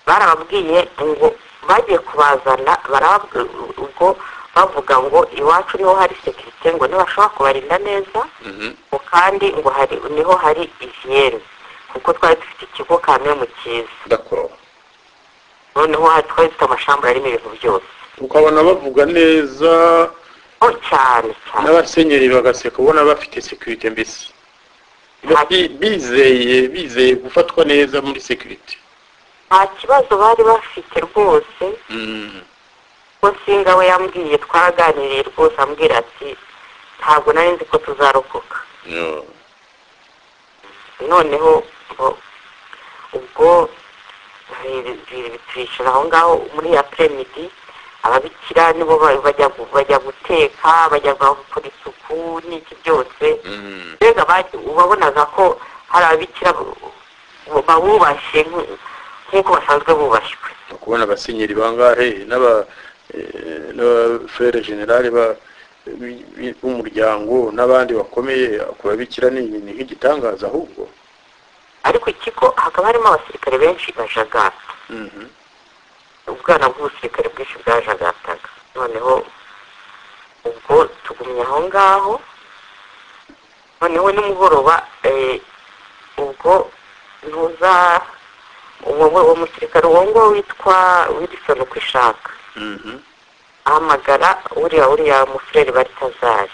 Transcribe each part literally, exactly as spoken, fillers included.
barababwiye ngo bagiye kubazana barababwiye ubwo bavuga ngo iwacu niho hari sekirite ngo ntibashobora kubarinda neza ngo kandi ngo hari niho hari ivyene kuko twari dufite ikigo kamwe mu cyiza d'accord noneho twari dufite amashamba arimo ibintu byose ukabona bavuga neza oh cyane cyane n'abasenyeri bagaseka ubona bafite security mbese bizeye bizeye gufatwa neza muri security nta kibazo bari bafite rwose ko singa we yambwiye twaraganiriye rwose ambwira ati ntabwo nari nzi ko tuzarokoka noneho ubwo bitwishura aho ngaho muri apremidi ababikira nibo bajya bajya guteka bajya gukora isuku n'iki byose mbega ubabonaga ko hari ababikira babubashye nk'uko basanzwe bubashywe kubona abasenyeri bangahe n'aba frere generale b'umuryango n'abandi bakomeye kubabikira ni nk'igitangaza ahubwo ariko ikigo hakaba harimo abasirikare benshi bajagata ubwana bw'ubusirikare bwinshi bwajagataga noneho ubwo tugumye aho ngaho noneho nimugoroba ubwo ntuza uwo musirikare uwo ngo witwa Wilson Kwishaka ahamagara uriya uriya mufureri Baritazari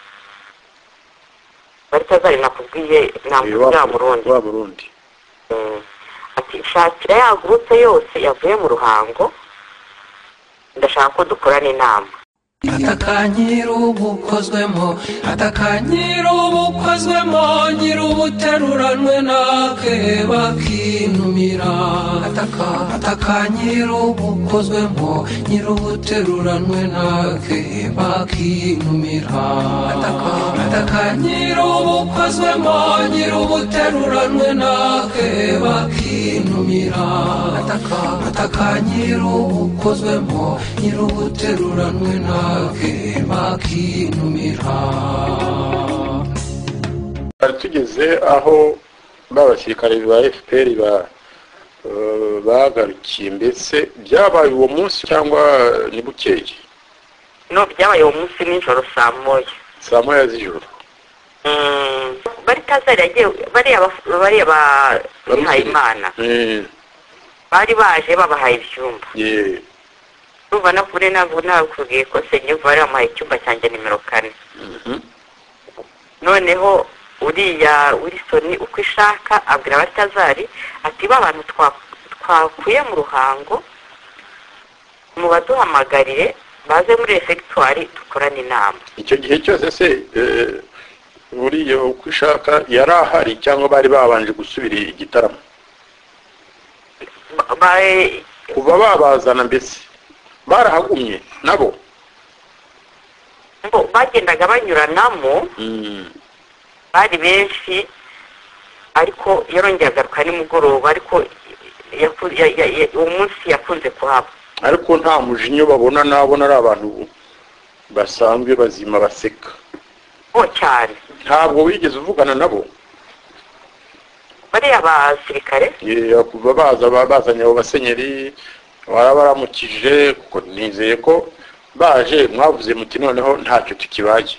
Baritazari nakubwiye namubwira Murundi wa Burundi ati shakira ya groupe yose yavuye mu Ruhango ndashaka ko dukorana inama atakanyira ubukozwemo atakanyira ubukozwemo nyira ubuteruranwe nake bakinumira ataka atakanyira ubukozwemo nyira ubuteruranwe nake bakinumira ataka atakanyira ubukozwemo nyira ubuteruranwe nake bakinumira ataka atakanyira ubukozwemo nyira ubuteruranwe nake tugeze aho b'abasirikare ba F P R ba bagarukiye mbese byabaye uwo munsi cyangwa ni bukeye no byabaye uwo munsi nijoro saa moya saa moya z'ijoro Baritazari yagiye bariya bariya bahaye Imana bari baje babahaye ibyumba Ruva na kure ntabwo nakubwiye ko senye bari amaye icyumba cyanjye nimero kane noneho uriya Wilson Ukwishaka abwira Baritazari ati ba bantu twakuye mu Ruhango mu baduhamagarire baze muri refectoire dukorana inama icyo gihe cyose se uriya Ukwishaka yari ahari cyangwa bari babanje gusubira igitaramo kuva babazana mbese barahagumye nabo ngo bagendaga banyuranamo bari benshi ariko yarongera agaruka nimugoroba ariko uwo munsi yakunze kuhaba ariko nta mujinyo babona nabona ari abantu basanzwe bazima baseka oh cyane ntabwo wigeze uvugana nabo bariya basirikare kuva baza bazanye abo basenyeri warabaramukije kuko nizeye ko baje mwavuze muti noneho ntacyo tukibaye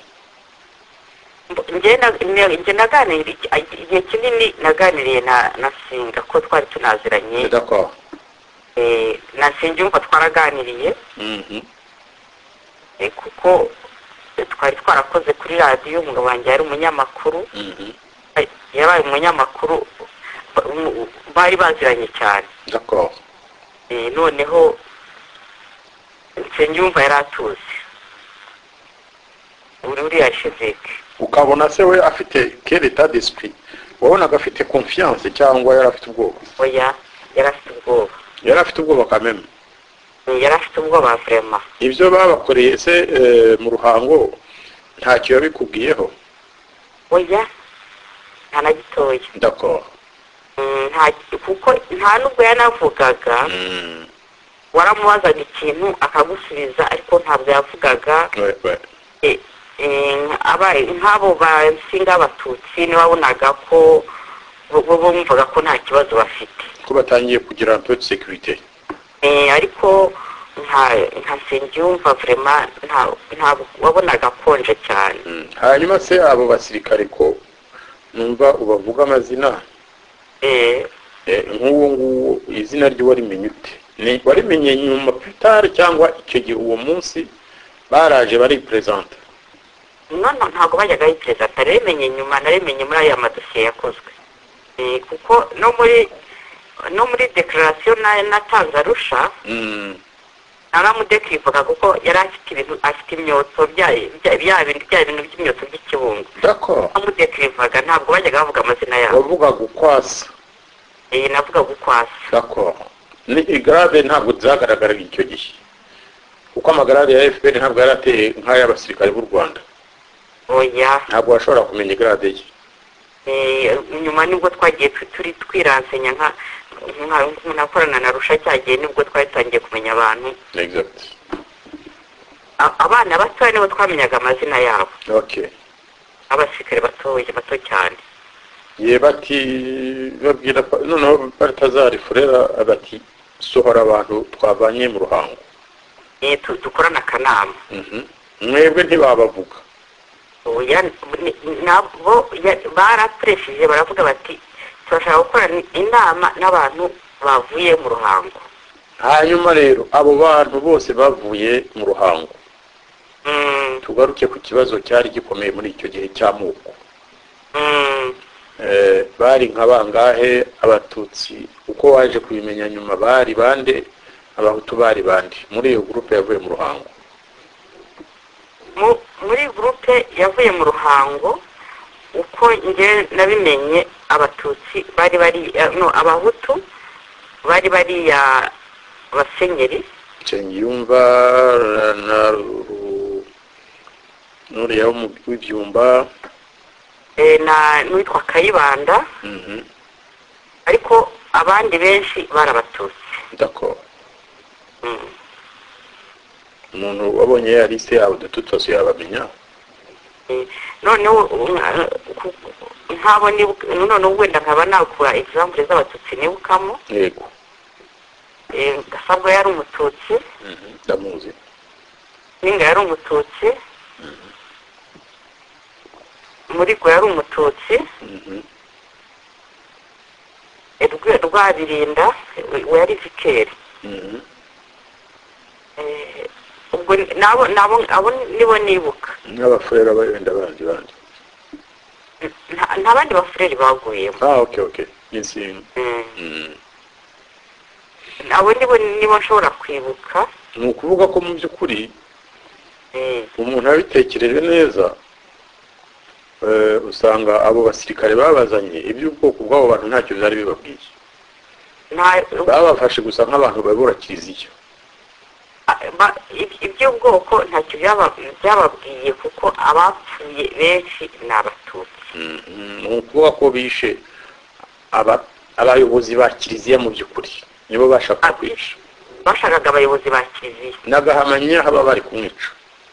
njye naganiriye igihe kinini naganiriye na na Singa ko twari tunaziranye d'accord na Singa umva twaraganiriye kuko twari twarakoze kuri radio umugabo wanjye yari umunyamakuru yabaye umunyamakuru bari baziranye cyane d'accord noneho Nsengiyumva yari atuzi uriya Sheveke ukabona se we afite quel état d'esprit wabonaga afite confiance cyangwa yari afite ubwoba oya yari afite ubwoba yari afite ubwoba kameme yari afite ubwoba vraiment ibyo babakoreye se mu Ruhango ntacyo yabikubwiyeho oya nta na gitoya d'accord nta kuko nta nubwo yanavugaga waramubazaga ikintu akagusubiza ariko ntabwo yavugaga abaye nk'abo basinga abatutsi nibabonaga ko bo bumvaga ko nta kibazo bafite ko batangiye kugira un peu de sécurité. Eh, ariko nta nta sengyumva vraiment nta nta wabonaga konje cyane. Hanyuma se abo basirikare ko numva ubavuga amazina Eh, nk'uwo nguwo izina rye warimenye ute? Ni warimenye nyuma plus cyangwa icyo gihe uwo munsi baraje bari presente? none ntabwo bajyaga yipereza taremenye nyuma naremenye muri aya madosiye yakozwe. Eh, kuko no muri no muri declaration na natanze Arusha Mm. naramudekrivaga kuko yari afite ibintu afite imyotso bya bya bintu bya bintu by'imyotso by'ikibungo. D'accord. Namudekrivaga ntabwo bajyaga bavuga amazina yabo. Bavuga gukwasa. Eh, navuga gukwasa. D'accord. Ni grave ntabwo zagaragaraga icyo gihe. Kuko amagarade ya F P R ntabwo yarateye nk'ay'abasirikare b'u Rwanda. Oya. Ntabwo washobora kumenya grade ye. Eh, nyuma nibwo twagiye turi twiransenya nka nakorana na Arusha cyagiye nibwo twari tangiye kumenya abantu. Exact. Abana batoya nibo twamenyaga amazina yabo. Okay. Abasirikare batoya bato cyane. Ye bati babwira noneho Baltazar Furera abati sohora abantu twavanye mu Ruhango. Eh, dukorana akanama. Mhm. Mwebwe ntibabavuga. Oya nabo barapreshije baravuga bati turashaka gukora inama n'abantu bavuye mu Ruhango. Hanyuma rero abo bantu bose bavuye mu Ruhango. Mm. Tugaruke ku kibazo cyari gikomeye muri icyo gihe cy'amoko. Mm. Eh, bari nkabangahe Abatutsi uko waje kubimenya nyuma bari bande, Abahutu bari bande muri iyo groupe yavuye mu Ruhango? Muri groupe yavuye mu Ruhango uko nge nabimenye Abatutsi bari bari no Abahutu bari bari ya Basenyeri Nsengiyumva na nuri ya mu Byumba eh na nitwa Kayibanda. Mhm. Ariko abandi benshi barabatutsi. D'accord. Mm. Umuntu wabonye ya liste yabo de toute façon yabamenya. Eh none nkabo ni none wenda nkaba nakura example z'Abatutsi nibukamo. Yego. Eh Gasabwa yari umututsi. Mhm. Ndamuzi. Ninga yari umututsi. Muri ko yari umututsi. Mhm. Edwe rwabirinda we yari vikeri. Mhm. Eh ubwo nabo nabo abo nibo nibuka. N'abafurera bayenda bandi bandi. Nta bandi bafureri baguyemo. Ah okay okay. Yesi. Mm. Abo nibo nibo nshobora kwibuka. Ni ukuvuga ko mu by'ukuri eh umuntu abitekereje neza eh usanga abo basirikare babazanye iby'ubwoko bw'abo bantu ntacyo byari bibabwiye. nta Babafashe gusa nk'abantu babura kiriziyo. iby'ubwoko ntacyo byababwiye kuko abapfuye benshi ni Abatutsi. Ni ukuvuga ko bishe abayobozi ba kiriziya mu by'ukuri nibo bashaka kwica. Bashakaga abayobozi ba kiriziya n'agahamanya haba bari kumwica.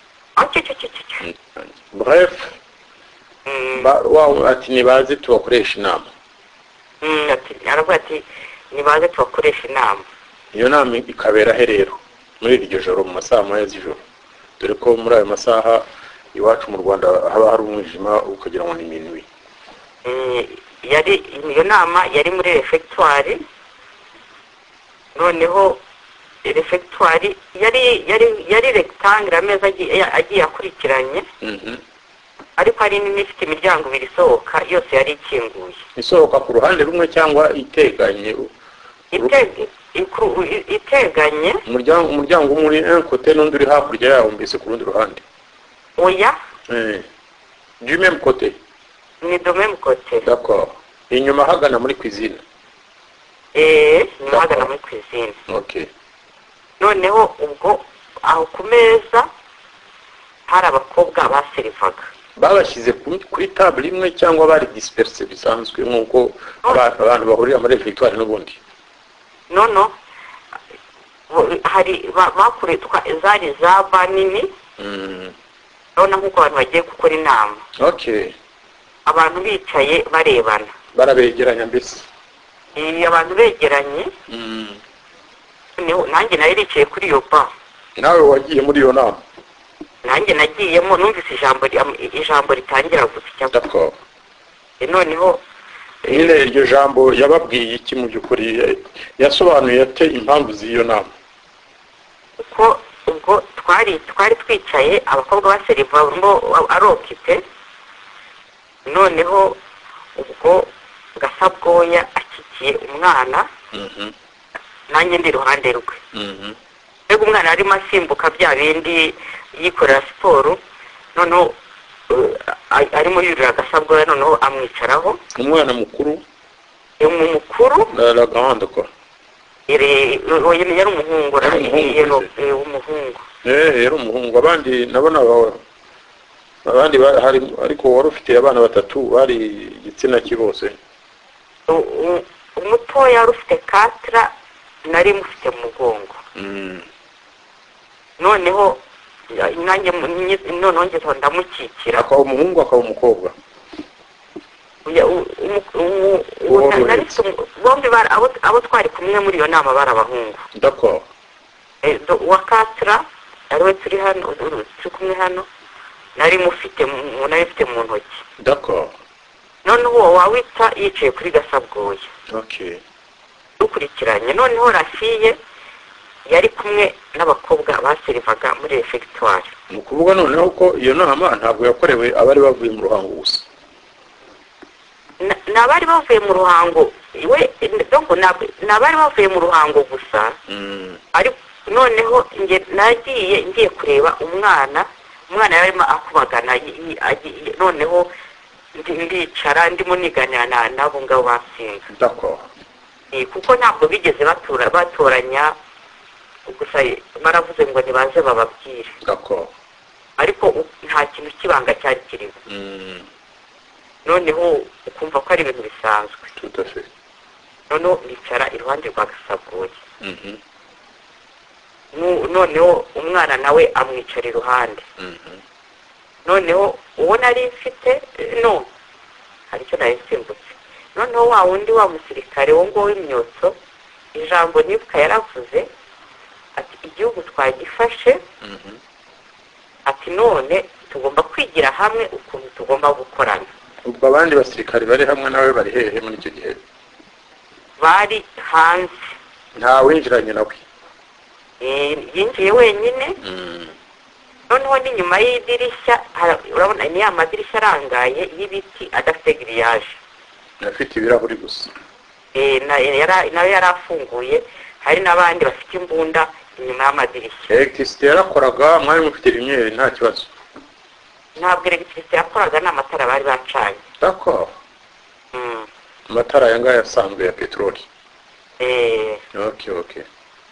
Bref, ati nibaze tubakoresha inama. aravuga ati nibaze tubakoresha inama. Iyo nama ikabera he rero muri iryo joro mu masaha moya z'ijoro, dore ko muri ayo masaha iwacu mu Rwanda haba hari umwijima ukagira ngo ni minuit. Yari iyo nama yari muri refectoire, noneho refectoire yari yari yari rectangle ameza agiye akurikiranye. Mhm. Ariko hari n'ifite imiryango ibiri isohoka yose yari ikinguye. Isohoka ku ruhande rumwe cyangwa iteganye? Iteganye. Umuryango umuryango muri un côté n'undi uri hakurya yawo mbese ku rundi ruhande? Oya. Eh. Du même côté. Ni du même côté. D'accord. Inyuma hagana muri cuisine. Eh, ni hagana muri cuisine. Okay. Noneho ubwo aho ku meza hari abakobwa baserivaga. Babashyize kuri table imwe cyangwa bari disperse bisanzwe nkuko abantu bahurira muri refectoire n'ubundi? No no. Hari bakuretwa zari zaba nini. Mhm. None nkuko abantu bagiye gukora inama. Okay. Abantu bicaye barebana. Barabegeranya mbese. iyo abantu begeranye nanjye nari ricaye kuri iyo ba. nawe wagiye muri iyo nama? nanjye nagiyemo numvise ijambo ijambo ritangira gusa d'accord. noneho nyine iryo jambo yababwiye iki mu by'ukuri? yasobanuye ate impamvu z'iyo nama? uko ubwo twari twari twicaye abakobwa baseriva ngo arokipe, noneho ubwo Gasabwoya akikiye umwana nanjye ndi iruhande rwe. mbega umwana arimo asimbuka bya bindi yikorera siporo, noneho arimo yurira Gasabwoya, noneho amwicaraho. umwana mukuru? umukuru la grande quoi. ere oye yari umuhungu rero umuhungu eh yari umuhungu. abandi nabona abandi hari ariko wari ufite abana batatu bari igitsina kibose. umutoya yari ufite katra, nari mufite mu mugongo. noneho nanjye noneho ngezo ndamukikira. akaba umuhungu akaba umukobwa? bombi abo twari kumwe muri iyo nama bari abahungu. d'accord. uwa katra ariwe turi hano turi kumwe hano, nari mufite nari mfite mu ntoki. d'accord. noneho uwo wawita yicaye kuri Gasabwoya. okay. dukurikiranye. noneho Rafiye yari kumwe n'abakobwa baserivaga muri refectoire. ni ukuvuga noneho ko iyo nama ntabwo yakorewe abari bavuye mu ruhango gusa? nabari bavuye mu ruhango we donc nabari bavuye mu ruhango gusa. ariko noneho nge nagiye ngiye kureba umwana umwana yarimo akubagana. noneho ndicara ndimo niganira nabo ngabo basinga. d'accord. kuko ntabwo bigeze batura batoranya gusa baravuze ngo nibaze bababwire. d'accord. ariko nta kintu kibanga cyari kirimo. noneho ukumva ko ari ibintu bisanzwe. tout à fait. noneho bicara iruhande rwa Gasabwoya. noneho umwana nawe amwicara iruhande. noneho uwo nari mfite no hari icyo nari nsimbutse. noneho wa wundi wa musirikare wo ngo w'imyotso, ijambo nibuka yaravuze ati igihugu twagifashe, ati none tugomba kwigira hamwe ukuntu tugomba gukorana. ubwo abandi basirikare bari hamwe nawe bari hehe muri icyo gihe? bari hanze. nta winjiranye nawe? yinjiye wenyine. noneho n'inyuma y'idirishya urabona ni ya madirishya arangaye y'ibiti adafite giriyaje, afite ibirahuri gusa. nawe yari afunguye. hari n'abandi bafite imbunda inyuma y'amadirishya. electricité yarakoraga? mwari mufite rimwe nta kibazo? ntabwo electricité yakoraga, n'amatara bari bacanye. d'accord. amatara aya ngaya asanzwe ya peteroli? eh okay okay.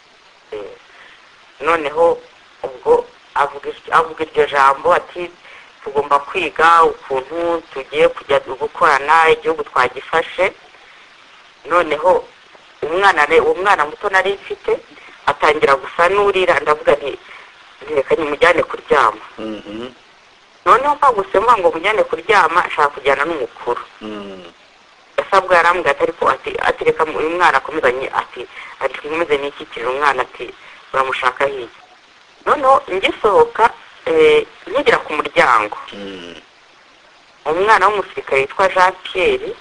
noneho ubwo avuga iryo jambo ati tugomba kwiga ukuntu tugiye kujya gukorana, igihugu twagifashe. noneho umwana umwana muto nari mfite atangira gusa n'urira, ndavuga nti reka nimujyane kuryama. noneho mpagusema ngo mujyane kuryama, ashaka kujyana n'umukuru. Gasabwa yarambwira ati ariko ati ati reka uyu mwana akomezanye ati ati nkomeze n'ikikije umwana ati uramushaka hiye. noneho ngisohoka nigera ku muryango, umwana w'umusirikare witwa Jean Pierre,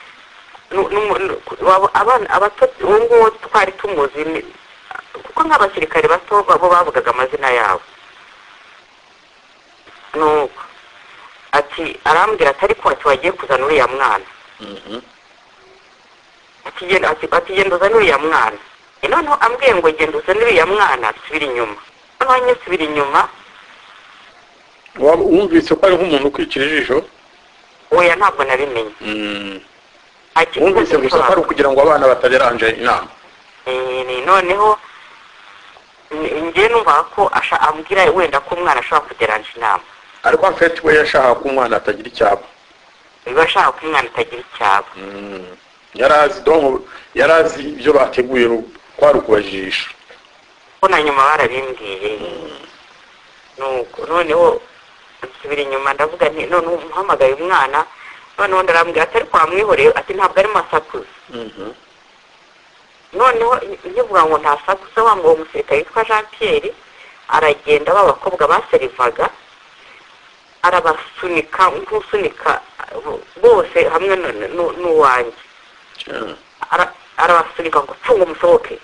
abana abato ngo twari tumuzi kuko nk'abasirikare bato babo bavugaga amazina yabo. nuko ati arambwira ati ariko ati wagiye kuzana uriya mwana. ati genda ati ati genda uzana uriya mwana. noneho ambwiye ngo genda uzana uriya mwana, subira inyuma. noneho nyisubira inyuma. wumvise ko ari nk'umuntu ukwikira ijisho? oya ntabwo nabimenye. wumvise gusa ko ari ukugira ngo abana batageranje inama? noneho njye numva ko ambwira wenda ko umwana ashobora kugeranja inama. ariko afite we yashaka ko umwana atagira icyaba? bashaka ko umwana atagira icyaba. yarazi donc yarazi ibyo bateguye kwari ukubajisha ko na nyuma barabimbwiye. nuko noneho nsubira inyuma ndavuga nti none umuhamagaye umwana. noneho ndarambwira ati ariko wamwihoreye ati ntabwo ari masakuza. noneho nkivuga ngo ntasakuze wa ngo umusirikare witwa Jean Pierre aragenda b'abakobwa baserivaga arabasunika nk'usunika bose hamwe n'uwanjye arabasunika ngo tunga umusohoke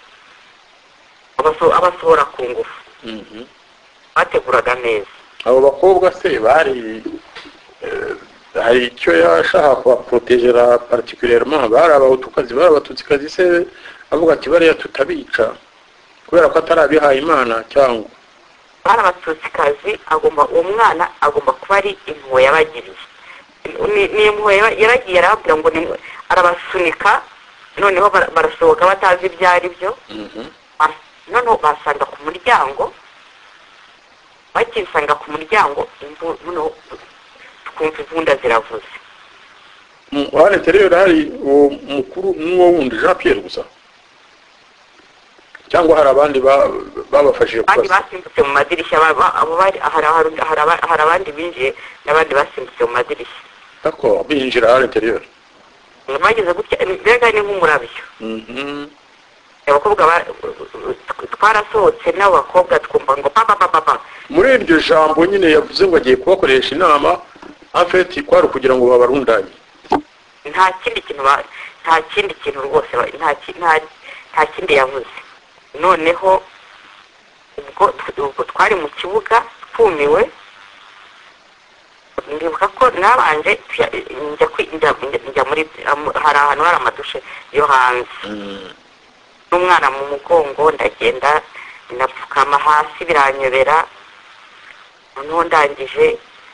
abasohora ku ngufu bateguraga neza. Abo bakobwa se bari hari icyo yashaka kubaprotegera particulièrement, bari abahutukazi bari abatutsikazi se avuga ati bariya tutabica kubera ko atarabihaye Imana cyangwa bari abatutsikazi agomba umwana agomba kuba ari impuhwe yabagiriye ni impuhwe yaragiye arababwira ngo arabasunika noneho barasohoka batazi ibyo ari byo noneho basanga ku muryango bakisanga ku muryango noneho twumva ivunda ziravuze. Wane terero hari uwo mukuru n'uwo wundi Jean Pierre gusa cyangwa hari abandi babafashije kubasa? Abandi basimbutse mu madirishya abo bari hari abandi binjiye n'abandi basimbutse mu madirishya. D'accord, binjira à l'intérieur. Bageze gutya mbega ni nk'umurabyo. Mhm. Abakobwa twarasohotse n'abakobwa twumva ngo papa papa. Muri iryo jambo nyine yavuze ngo agiye kubakoresha inama en fait kwari kugira ngo babarundanye. Nta kindi kintu nta kindi kintu rwose nta nta kindi yavuze. Noneho ubwo twari mu kibuga twumiwe ndibuka ko nabanje njya njya muri hari ahantu hari amadushe yo hanze n'umwana mu mugongo ndagenda napfukama hasi biranyobera noneho ndangije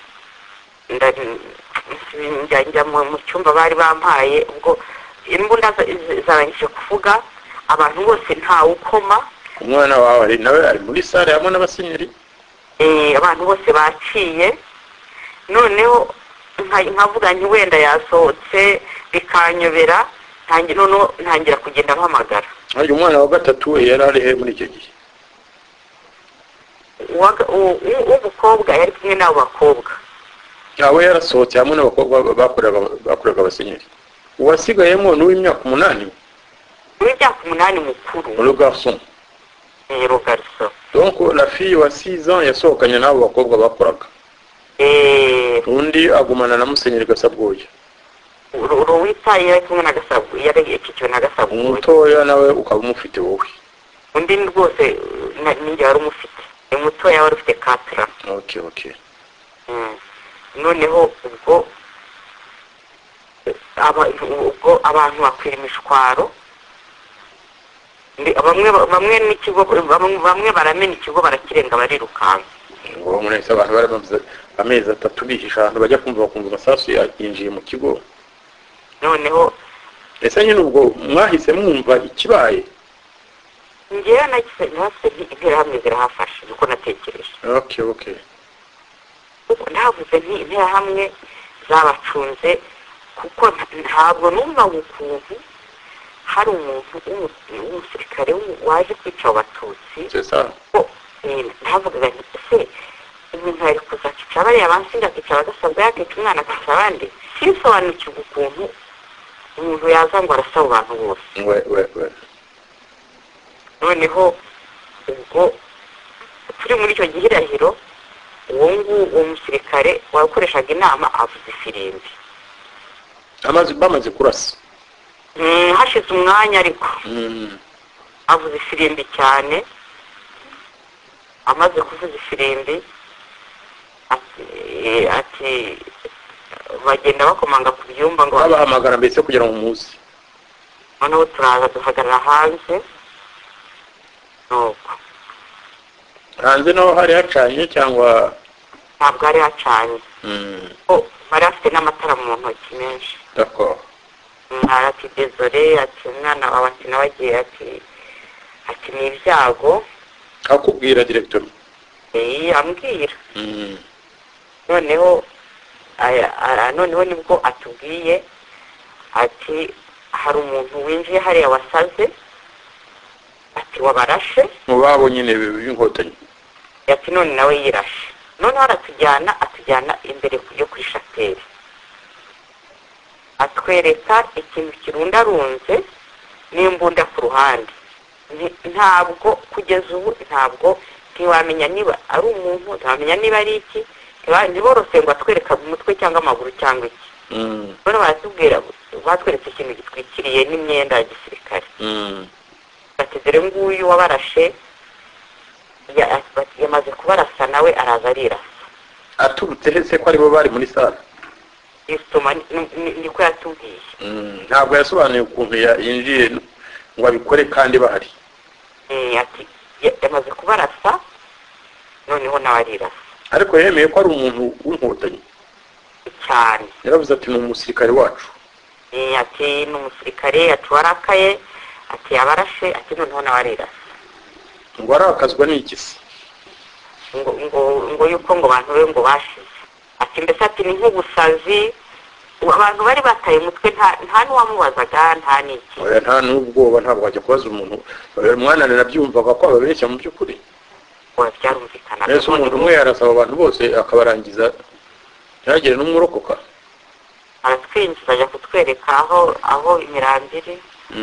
njya mu cyumba bari bampaye ubwo imbunda zarangije kuvuga abantu bose ntawe ukoma. Umwana wawe ari nawe ari muri sare hamwe n'abasenyeri abantu bose baciye noneho nkavuga nti wenda yasohotse bikanyobera noneho ntangira kugenda mpamagara. Uyu mwana wa gatatu we yari ari he muri icyo gihe? Uw'umukobwa yari kumwe n'abo bakobwa. Yawe yarasohotse hamwe n'abakobwa bakoraga abasenyeri. Uwasigayemo n'uw'imyaka umunani? Uw'imyaka umunani mukuru. Le garçon. Eh, le garçon. Donc la fille wa six ans yasohokanye n'abo bakobwa bakoraga. Eh, undi agumana na Musenyeri Gasabwoya. Uruwita yari kumwe na Gasabwoya, yari ikikiwe na Gasabwoya. Umutoya nawe ukaba umufite wowe. Undi rwose ninjye wari umufite. Ni mutoya wari ufite quatre. Okay, okay. Mm. Noneho ubwo aba ubwo abantu bakwira imishwaro bamwe bamwe n'ikigo bamwe baramena ikigo barakirenga barirukanka. Ngo munese abantu bari bamaze amezi atatu bihisha ahantu bajya kumva bakumva amasasu yinjiye mu kigo. Noneho ese nyine ubwo mwahise mwumva ikibaye? Ngewe nakise ntase intera hamwe zirahafashe uko natekereje. Okay, okay. Uko navuze nti intera hamwe zabacunze kuko ntabwo numva ukuntu hari umuntu w'umusirikare waje kwica abatutsi. C'est ça. Ntavuga nti se umuntu ari kuzakica bariya bansinda kica bagasabwa yakica umwana akica abandi. Sinsobanukirwa ukuntu umuntu yaza ngo arasaba abantu bose. We we we. Noneho ubwo turi muri icyo gihirahiro uwo nguwo uwo musirikare wakoreshaga inama avuze ifirimbi. Amaze bamaze kurasa. Mm, hashize umwanya ariko. Mm. Avuze ifirimbi cyane. Amaze kuvuza ifirimbi ati ati bagenda bakomanga ku byumba ngo babahamagara mbese kugira ngo muzi. Noneho turaza duhagarara hanze. Nuko hanze naho hari hacanye cyangwa ntabwo hari hacanye? Mm. Oh, bari afite n'amatara mu ntoki menshi. D'accord. Ati désolé ati umwana wawe ati nawe agiye ati ati ni ibyago. Akubwira directeur? Eh, ambwira. Mm. Noneho aya noneho nibwo atubwiye ati hari umuntu winjiye hariya wasaze ati wabarashe mu babo nyine b'inkotanyi. Ati none nawe yirashe. None aratujyana atujyana imbere yo kuri Chapelle. Atwereka ikintu kirundarunze n'imbunda ku ruhande. Ntabwo kugeza ubu ntabwo ntiwamenya niba ari umuntu, ntiwamenya niba ari iki, ntiborose ngo atwereka umutwe cyangwa amaguru cyangwa iki. Bano baratubwira batweretse ikintu gitwikiriye n'imyenda ya gisirikare. Bati dore nguyu wabarashe yamaze kubarasa nawe araza arirasa. Aturutse hese ko aribo bari muri sala? Isitoma niko yatubwiye. Ntabwo yasobanuye ukuntu yinjiye ngo abikore kandi bahari. Ati yamaze kubarasa noneho nawe arirasa. Ariko yemeye ko ari umuntu w'inkotanyi cyane. Yaravuze ati ni umusirikare wacu. Ati ni umusirikare, ati warakaye, ati yabarashe, ati noneho nawe arirasa. Ngo arakazwa n'iki se? ngo ngo ngo yuko ngo abantu be ngo bashize. Ati mbese ati ni nk'ubusazi, abantu bari bataye umutwe nta nta n'uwamubazaga nta n'iki. Oya nta n'ubwoba, ntabwo wajya kubaza umuntu. Mwana nabyumvaga ko ababeshya mu by'ukuri. Oya byarumvikana. Ese umuntu umwe yarasaba abantu bose akabarangiza ntihagire n'umurokoka. Aratwinjiza ajya kutwereka aho aho imirambiri.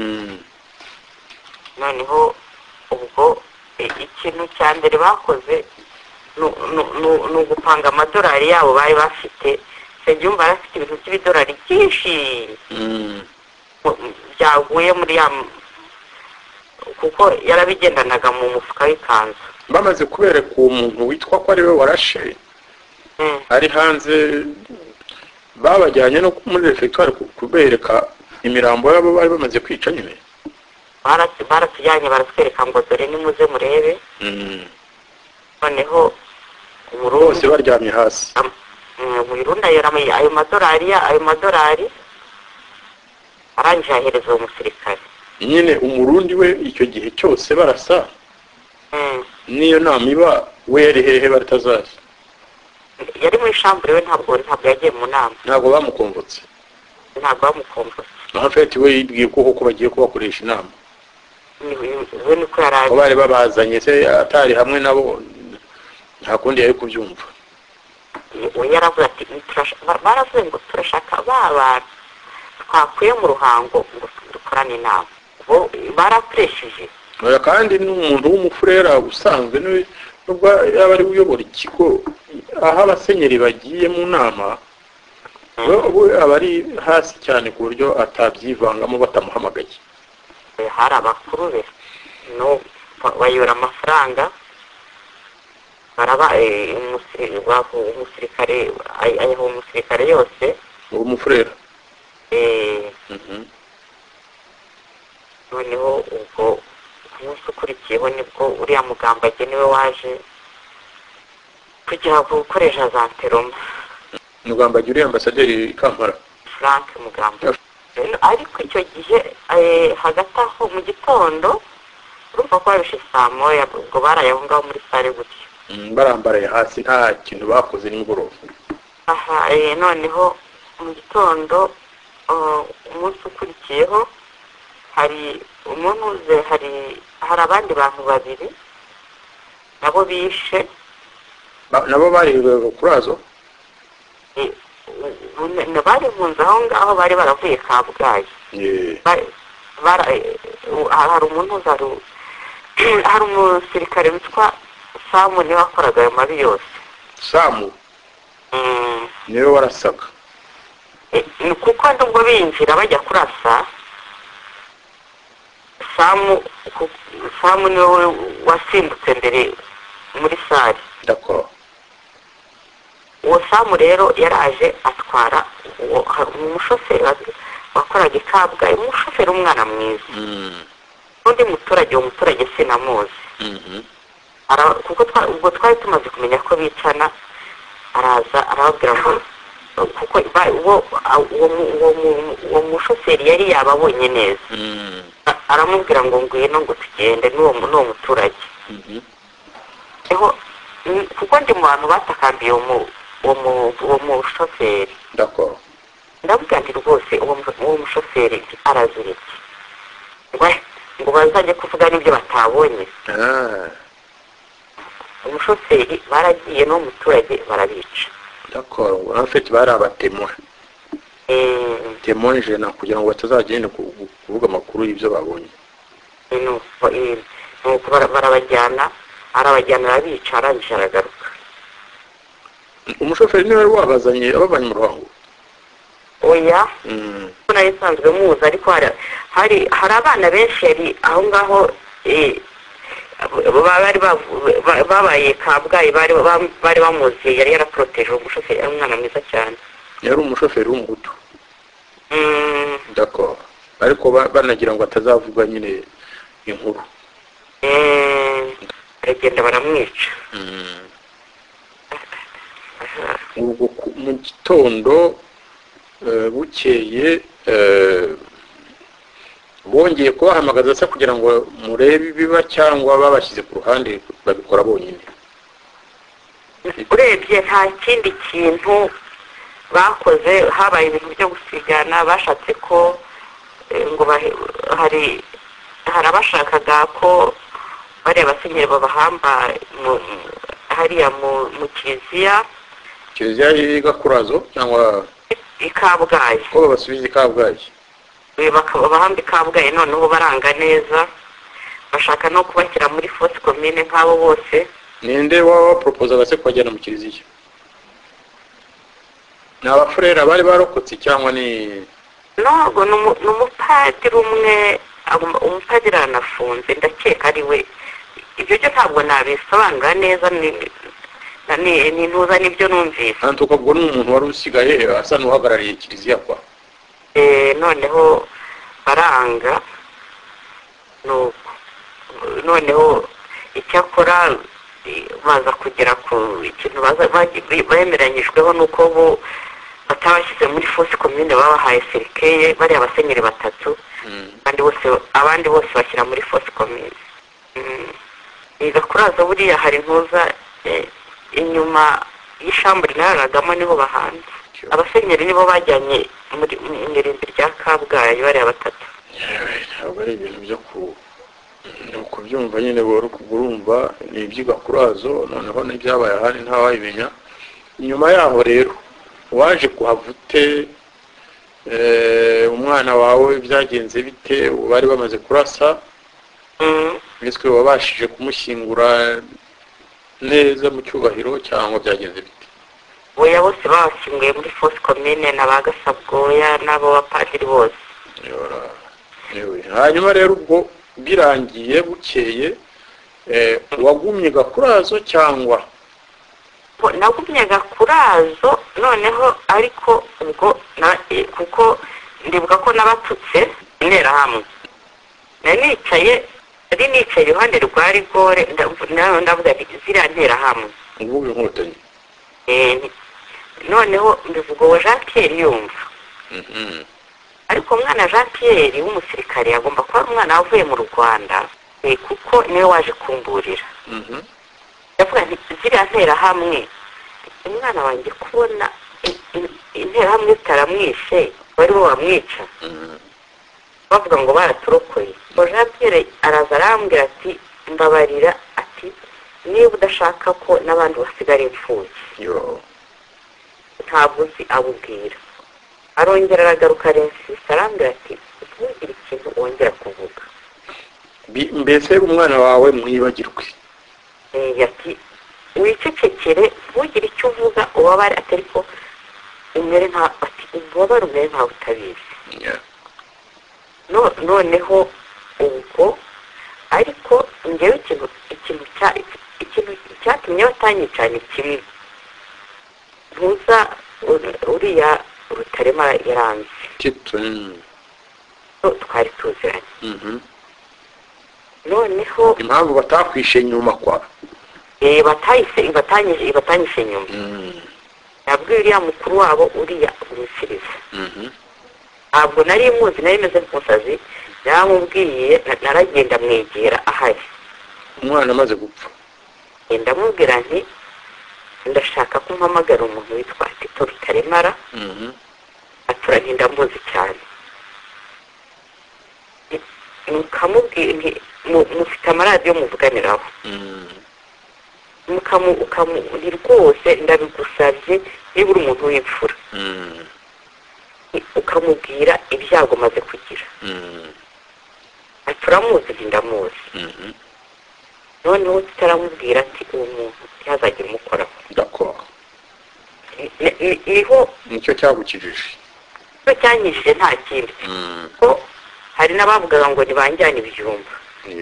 Noneho ubwo ikintu cya mbere bakoze ni ugupanga amadolari yabo bari bafite. Sebyumva arafite ibintu by'ibidolari byinshi byaguye muri ya, kuko yarabigendanaga mu mufuka w'ikanzu. Bamaze kubereka uwo muntu witwa ko ari we warashe ari hanze, babajyanye no muri refectoire kubereka imirambo yabo bari bamaze kwica nyine. Baratujyanye baratwereka ngo dore nimuze murebe. Noneho bose baryamye hasi. Umuyirunda yera ayo madolari ayo madolari arangije ahereza uwo musirikare. Nyine umurundi we icyo gihe cyose barasa. Niyo nama iba we yari hehe baratazazi? Yari muri shambure we, ntabwo ntabwo yagiye mu nama. Ntabwo bamukomvotse? Ntabwo bamukomvotse. Naho fete we yibwiye ko koko bagiye kubakoresha inama. We niko yaraje. Ko bari babazanye se atari hamwe nabo nta kundi yari kubyumva. We yaravuze ati baravuze ngo turashaka ba bantu twakuye mu ruhango ngo dukorane inama. Bo barapresheje. Oya kandi n'umuntu w'umufurera usanzwe nubwo yaba ari uyobora ikigo, aho abasenyeri bagiye mu nama we aba ari hasi cyane ku buryo atabyivangamo batamuhamagaye. Hari abakuru be no bayora amafaranga baraba umusirikare ayaho umusirikare yose uwo mufurera. Noneho ubwo umunsi ukurikiyeho nibwo uriya mugamba agenewe waje kugira ngo gukoresha za nteroma. Mugamba agira uri ambasaderi Kampala Frank Mugamba. Ariko icyo gihe hagati aho mu gitondo urumva ko babishe saa moya, ubwo barayaho ngaho muri sare gutyo barambaraye hasi nta kintu bakoze nimugoroba. Aha noneho mu gitondo umunsi ukurikiyeho hari umuntu uze hari hari abandi bantu babiri nabo bishe. Nabo bari kurazo? Bari bunze aho ngaho bari baravuye Kabgayi. Hari umuntu uzaru hari umusirikare witwa Samu niwe wakoraga ayo mabi yose. Samu? Niwe warasaga? Kuko ndubwo binjira bajya kurasa Samu Samu niwe wasimbutse mbere muri sare. D'accord. Uwo Samu rero yaraje atwara umushoferi wakoraga Kabgayi, umushoferi umwana mwiza. Undi muturage, uwo muturage sinamuzi. Kuko ubwo twari tumaze kumenya ko bicana, araza arababwira ngo kuko uwo mushoferi yari yababonye neza. Aramubwira ngo ngwino ngo tugende n'uwo muturage. Kuko ndi mu bantu batakambiye uwo mushoferi. D'accord. Ndavuga nti rwose uwo mushoferi araziritse ngo bazajye kuvuga n'ibyo batabonye. Umushoferi baragiye n'umuturage barabica. D'accord. En fait bari abatemwa. temoje na kugira ngo batazagenda kuvuga amakuru y'ibyo babonye. nuko barabajyana arabajyana arabica arangije aragaruka. Umushoferi niwe wabazanye abavanye mu Ruhango? Oya nayo isanzwe muzi, ariko hari hari abana benshi yari aho ngaho bari babaye Kabgayi bari bamuzi, yari yaraproteje. Umushoferi ari umwana mwiza cyane, yari umushoferi w'umuhutu. D'accord, ariko banagira ngo atazavuga nyine inkuru. Bagenda baramwica. Ubwo mu gitondo bukeye bongeye kubahamagaza se kugira ngo murebe ibiba cyangwa babashyize ku ruhande babikora bonyine? Urebye nta kindi kintu bakoze, habaye ibintu byo gusigana. Bashatse ko ngo hari hari abashakaga ko bareba abasenyeri babahamba hariya mu kiliziya kiliziya y'Igakurazo cyangwa i Kabgayi, ko basubiza i Kabgayi, bakabahamba i Kabgayi. Noneho baranga neza, bashaka no kubashyira muri fosse commune nk'abo bose. Ninde waba proposaga se kwajyana mu kiliziya? Ni abafurera bari barokotse cyangwa ni? Ntabwo ni umupadiri umwe, umupadiri anafunze ndakeka ari we. Ibyo byo ntabwo nabisobanura neza, ni ntuza nibyo numvise. Kandi ukabwo n'umuntu wari usigaye asa n'uhagarariye kiliziya kwa? Eh, noneho baranga. Nuko noneho icyakora baza kugera ku ikintu bemeranyijweho, nuko bo batabashyize muri fosse commune, babahaye serikeye bari abasenyeri batatu, kandi bose abandi bose bashyira muri fosse commune. Igakurazo buriya hari ntuza inyuma y'ishamburi nararagamo niho bahanze. Abasenyeri nibo bajyanye muri irimbi rya Kabgayi bari batatu. Ntabwo ari ibintu byo ku kubyumva nyine boro kugurumva ni iby'Igakurazo, noneho n'ibyabaye ahandi ntawayimenya. Nyuma yaho rero waje kuhavute, umwana wawe byagenze bite? Bari bamaze kurasa, niswe wabashije kumushyingura neza mu cyubahiro cyangwa byagenze bite? Oya, bose bashyinguye muri fosse commune na bagasabwoya n'abo bapadiri bose. Hanyuma rero ubwo birangiye bukeye wagumye Gakurazo cyangwa? Nagumye Gakurazo, noneho ariko ubwo kuko ndibuka ko nabatutse intera hamwe, nari nicaye ari nicaye iruhande rwa rigore, ndavuga ati ziriya ntera hamwe ubu inkotanyi. Noneho mbivuga uwo Jean Pierre yumva. Ariko umwana Jean Pierre w'umusirikare agomba kuba umwana wavuye mu Rwanda, kuko niwe waje kumburira. Ndavuga nti ziriya ntera hamwe, umwana wanjye kubona intera hamwe zitaramwishe bari bo bamwica, bavuga ngo baraturokoye. Jean Pierre araza arambwira ati mbabarira, ati niba udashaka ko n'abandi basigara imfubyi ntabwo uzi abubwira. Arongera aragaruka arensisa arambwira ati ntugire ikintu wongera kuvuga. Mbese umwana wawe mwibagirwe? Ati wicecekere, ntugire icyo uvuga, ubabare, atari ko umere nta ati ubabare umere ntawe utabizi. Noneho ubwo ariko ngewe ikintu ikintu cyatumye batanyica ni kimwe. Ntuza uriya Rutarema yaranze, twari tuziranye. Noneho impamvu batakwishe nyuma kwa? Eh, batayise batanyije batanyishe nyuma. Nabwo uriya mukuru wabo uriya umusiriza. Ntabwo nari muzi, nari meze nk'umusazi, namubwiye naragenda mwegera ahari. Umwana amaze gupfa ndamubwira nti ndashaka ko mpamagara umuntu witwa Tito Rutaremara. Atura nti ndamuzi cyane. Mukamubwira nti mufite amaradiyo muvuganiraho. Mukamu ukamu rwose ndabigusabye niba uri umuntu w'imfura. niho nicyo cyagukijije cyo cyanyijije nta kindi ko hari n'abavugaga ngo nibanjyane ibyumba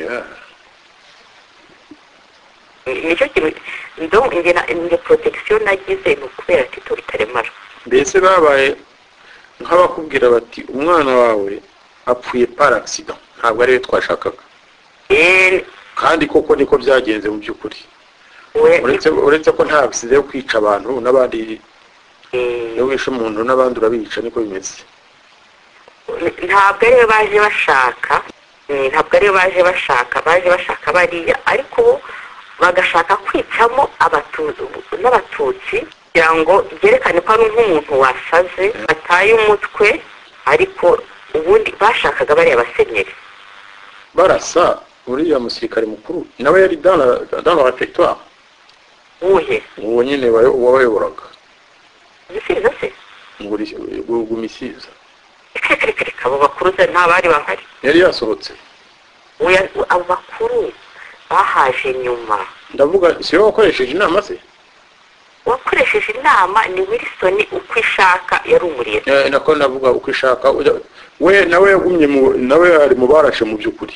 nicyo kintu ndo nge protection nagize ni ukubera Tito Rutaremara. Mbese babaye nk'abakubwira bati umwana wawe apfuye par accident ntabwo ari we twashakaga kandi koko niko byagenze mu by'ukuri uretse uretse ko nta bisize yo kwica abantu n'abandi iyo wishe umuntu n'abandi urabica niko bimeze. Ntabwo ari baje bashaka ntabwo ari baje bashaka baje bashaka bariya ariko bagashaka kwicamo abatutsi n'abatutsi kugira ngo byerekane ko ari nk'umuntu wasaze ataye umutwe ariko ubundi bashakaga bariya basenyeri barasa uriya musirikare mukuru nawe yari dans la territoire uhe uwo nyine wabayoboraga Misiza se nguri gumisiza abo bakuru nta bari bahari yari yasohotse oya abo bakuru bahaje nyuma ndavuga siyo wakoresheje inama se wakoresheje inama ni Wilson uko ishaka yari umuriye eh nako navuga uko ishaka we nawe yagumye nawe ari mu barashe mu by'ukuri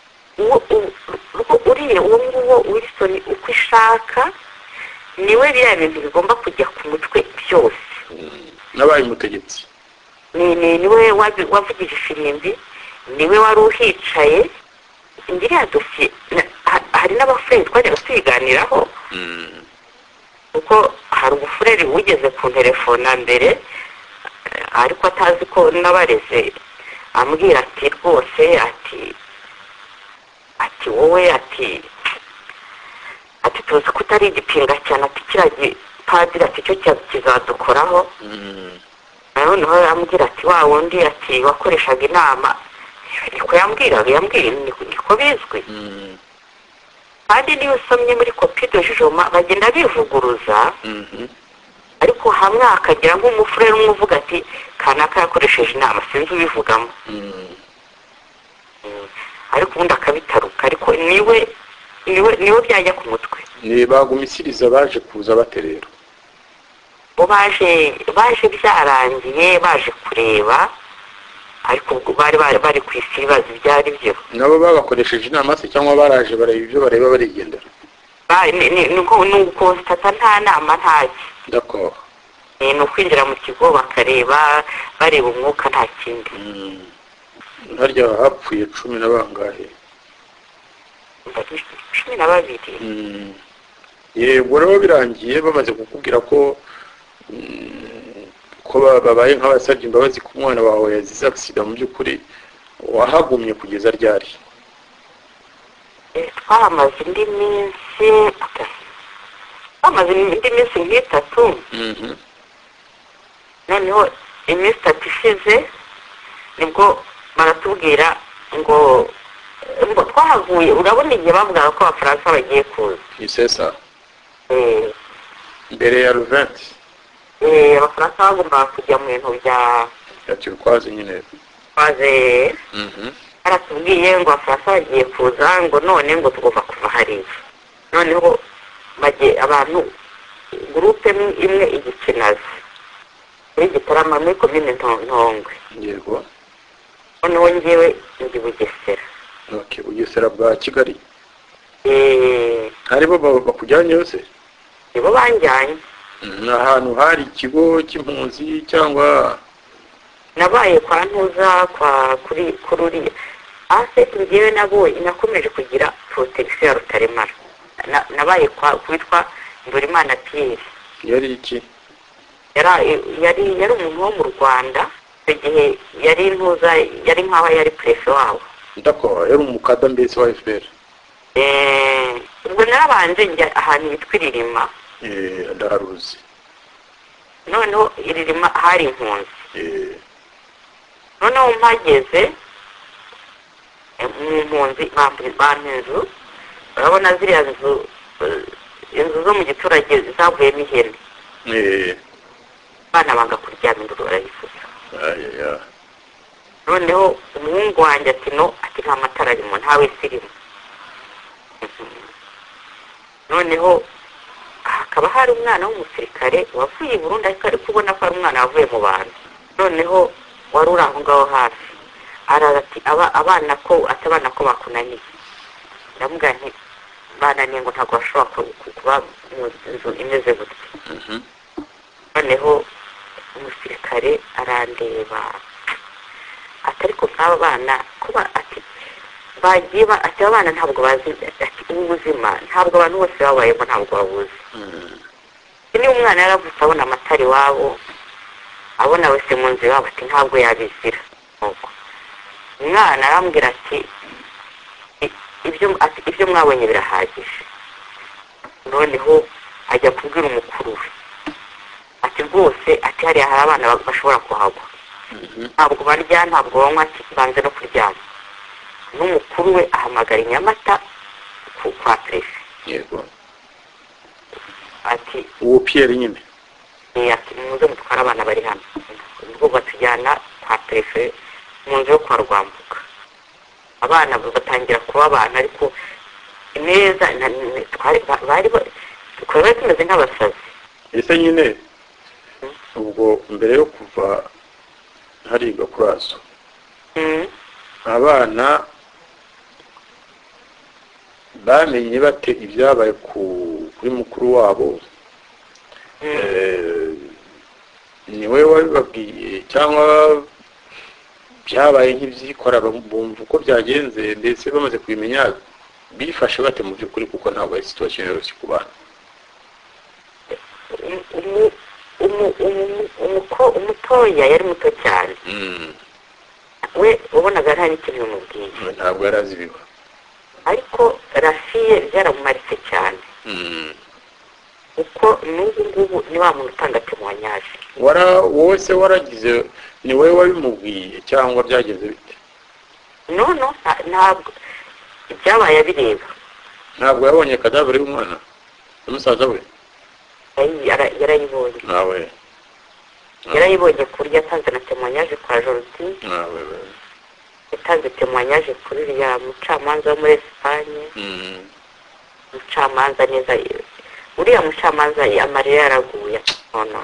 uriye uwo nguwo Wilson uko ishaka niwe biriya bintu bigomba kujya ku mutwe byose nabaye umutegetsi ni ni niwe wavugije ifirimbi niwe wari uhicaye ingiriya dosiye hari n'abafureri twajyaga tuyiganiraho kuko hari umufureri wigeze ku telefona mbere ariko atazi ko nabareze ambwira ati rwose ati ati wowe ati ati tuzi ko utari igipinga cyane ati kiriya gipadiri ati cyo kizadukoraho noneho yambwira ati wa wundi ati wakoreshaga inama niko yambwiraga yambwira niko bizwi kandi niyo usomye muri kopi de jijoma bagenda bivuguruza ariko hamwe akagira nk'umufurere umwe uvuga ati kanaka yakoresheje inama sinzi ubivugamo ariko ubundi akabitaruka ariko niwe niwe niwe byajya ku mutwe ni bagumisiriza baje kuza baterera bo baje baje byarangiye baje kureba ariko bari bari bari ku isi ibibazo byari byo nabo babakoresheje inama se cyangwa baraje bareba ibyo bareba barigendera ni ukonsitata nta nama ntaki d'accord ni ukwinjira mu kigo bakareba bareba umwuka nta kindi harya hapfuye cumi na bangahe cumi na babiri yego rero birangiye bamaze kukubwira ko ko babaye nk'abasabye imbabazi ku mwana wawe yazize accident mu by'ukuri wahagumye kugeza ryari twahamaze indi minsi twahamaze indi minsi nk'itatu noneho iminsi itatu ishize nibwo baratubwira ngo ngo twahaguye urabona igihe bavugaga ko abafaransa bagiye kuza isesa mbere ya ruventi abafaransa bagombaga kujya mu bintu bya ya turquoise nyine baze baratubwiye ngo abafaransa bagiye kuza ngo none ngo tugomba kuva hariya noneho bagiye abantu gurupe imwe igikinazi muri Gitarama muri komine Ntongwe yego noneho njyewe ndi Bugesera okay Bugesera bwa Kigali eh haribo bakujyanye yose nibo banjyanye ahantu hari ikigo cy'impunzi cyangwa nabaye kwa ntuza kwa kuri kururi ase ngewe nabo inakomeje kugira protection ya Rutaremara nabaye kwa kwitwa Ndorimana Pierre yari iki yari yari yari umuntu wo mu Rwanda igihe yari ntuza yari nkaho yari prefe wabo d'accord yari umukada mbese wa F P R eh ubwo narabanje njya ahantu bitwiririma eh ndaruzi noneho iririma hari impunzi eh noneho mpageze mu mpunzi bampunzi urabona ziriya nzu inzu zo mu giturage zavuyemo ihene eh bana banga kuryama induru barayifuza aya noneho umuhungu wanjye ati no ati nta matara arimo ntawe sirimo noneho hakaba hari umwana w'umusirikare wavuye i Burundi ariko ari kubona ko ari umwana wavuye mu bantu noneho wari uri aho ngaho hafi araza ati abana ko ati abana ko bakunaniye ndamubwira nti bananiye ngo ntabwo bashobora kuba mu nzu imeze gutya noneho umusirikare arandeba ati ariko nk'aba bana kuba ati bagiye ati abana ntabwo bazi ati ubuzima ntabwo abantu bose babayemo ntabwo babuzi niba umwana yaravutse abona amatara iwabo abona wese mu nzu iwabo ati ntabwo yabizira umwana arambwira ati ibyo ati ibyo mwabonye birahagije noneho ajya kubwira umukuru we ati rwose ati hariya hari abana bashobora kuhagwa ntabwo barya ntabwo banywa ati banze no kuryama n'umukuru we ahamagara i Nyamata kwa prefe yego ati uwo Pierre nyine ati muze mutwara abana bari hano ubwo batujyana kwa prefe mu nzu yo kwa Rwambuka abana batangira kuba abana ariko neza bari twari tumeze nk'abasazi ese nyine ubwo mbere yo kuva hariga kurazo abana bamenye bate ibyabaye kuri mukuru wabo ni we wabibabwiye cyangwa byabaye nk'ibyikora bumva uko byagenze ndetse bamaze kubimenya bifashe bate mu by'ukuri kuko ntabwo ari situation yoroshye ku bana umutoya yari muto cyane we ubonaga nta n'ikintu bimubwiye ntabwo yari azi ibiba ariko rafiye byaramumaritse cyane uko n'ubu ngubu ni wa muntu utanga temoignage wara wowe se waragize ni wowe wabimubwiye cyangwa byagenze bite no no ntabwo ibyabaye abireba ntabwo yabonye kadavure y'umwana n'umusaza we yarayibonye nawe yarayibonye ku buryo yatanze na temoignage kwa Jordi nawe yatanze temoignage kuri uriya mucamanza wo muri Espagne mucamanza neza uriya mucamanza amarira yaraguye none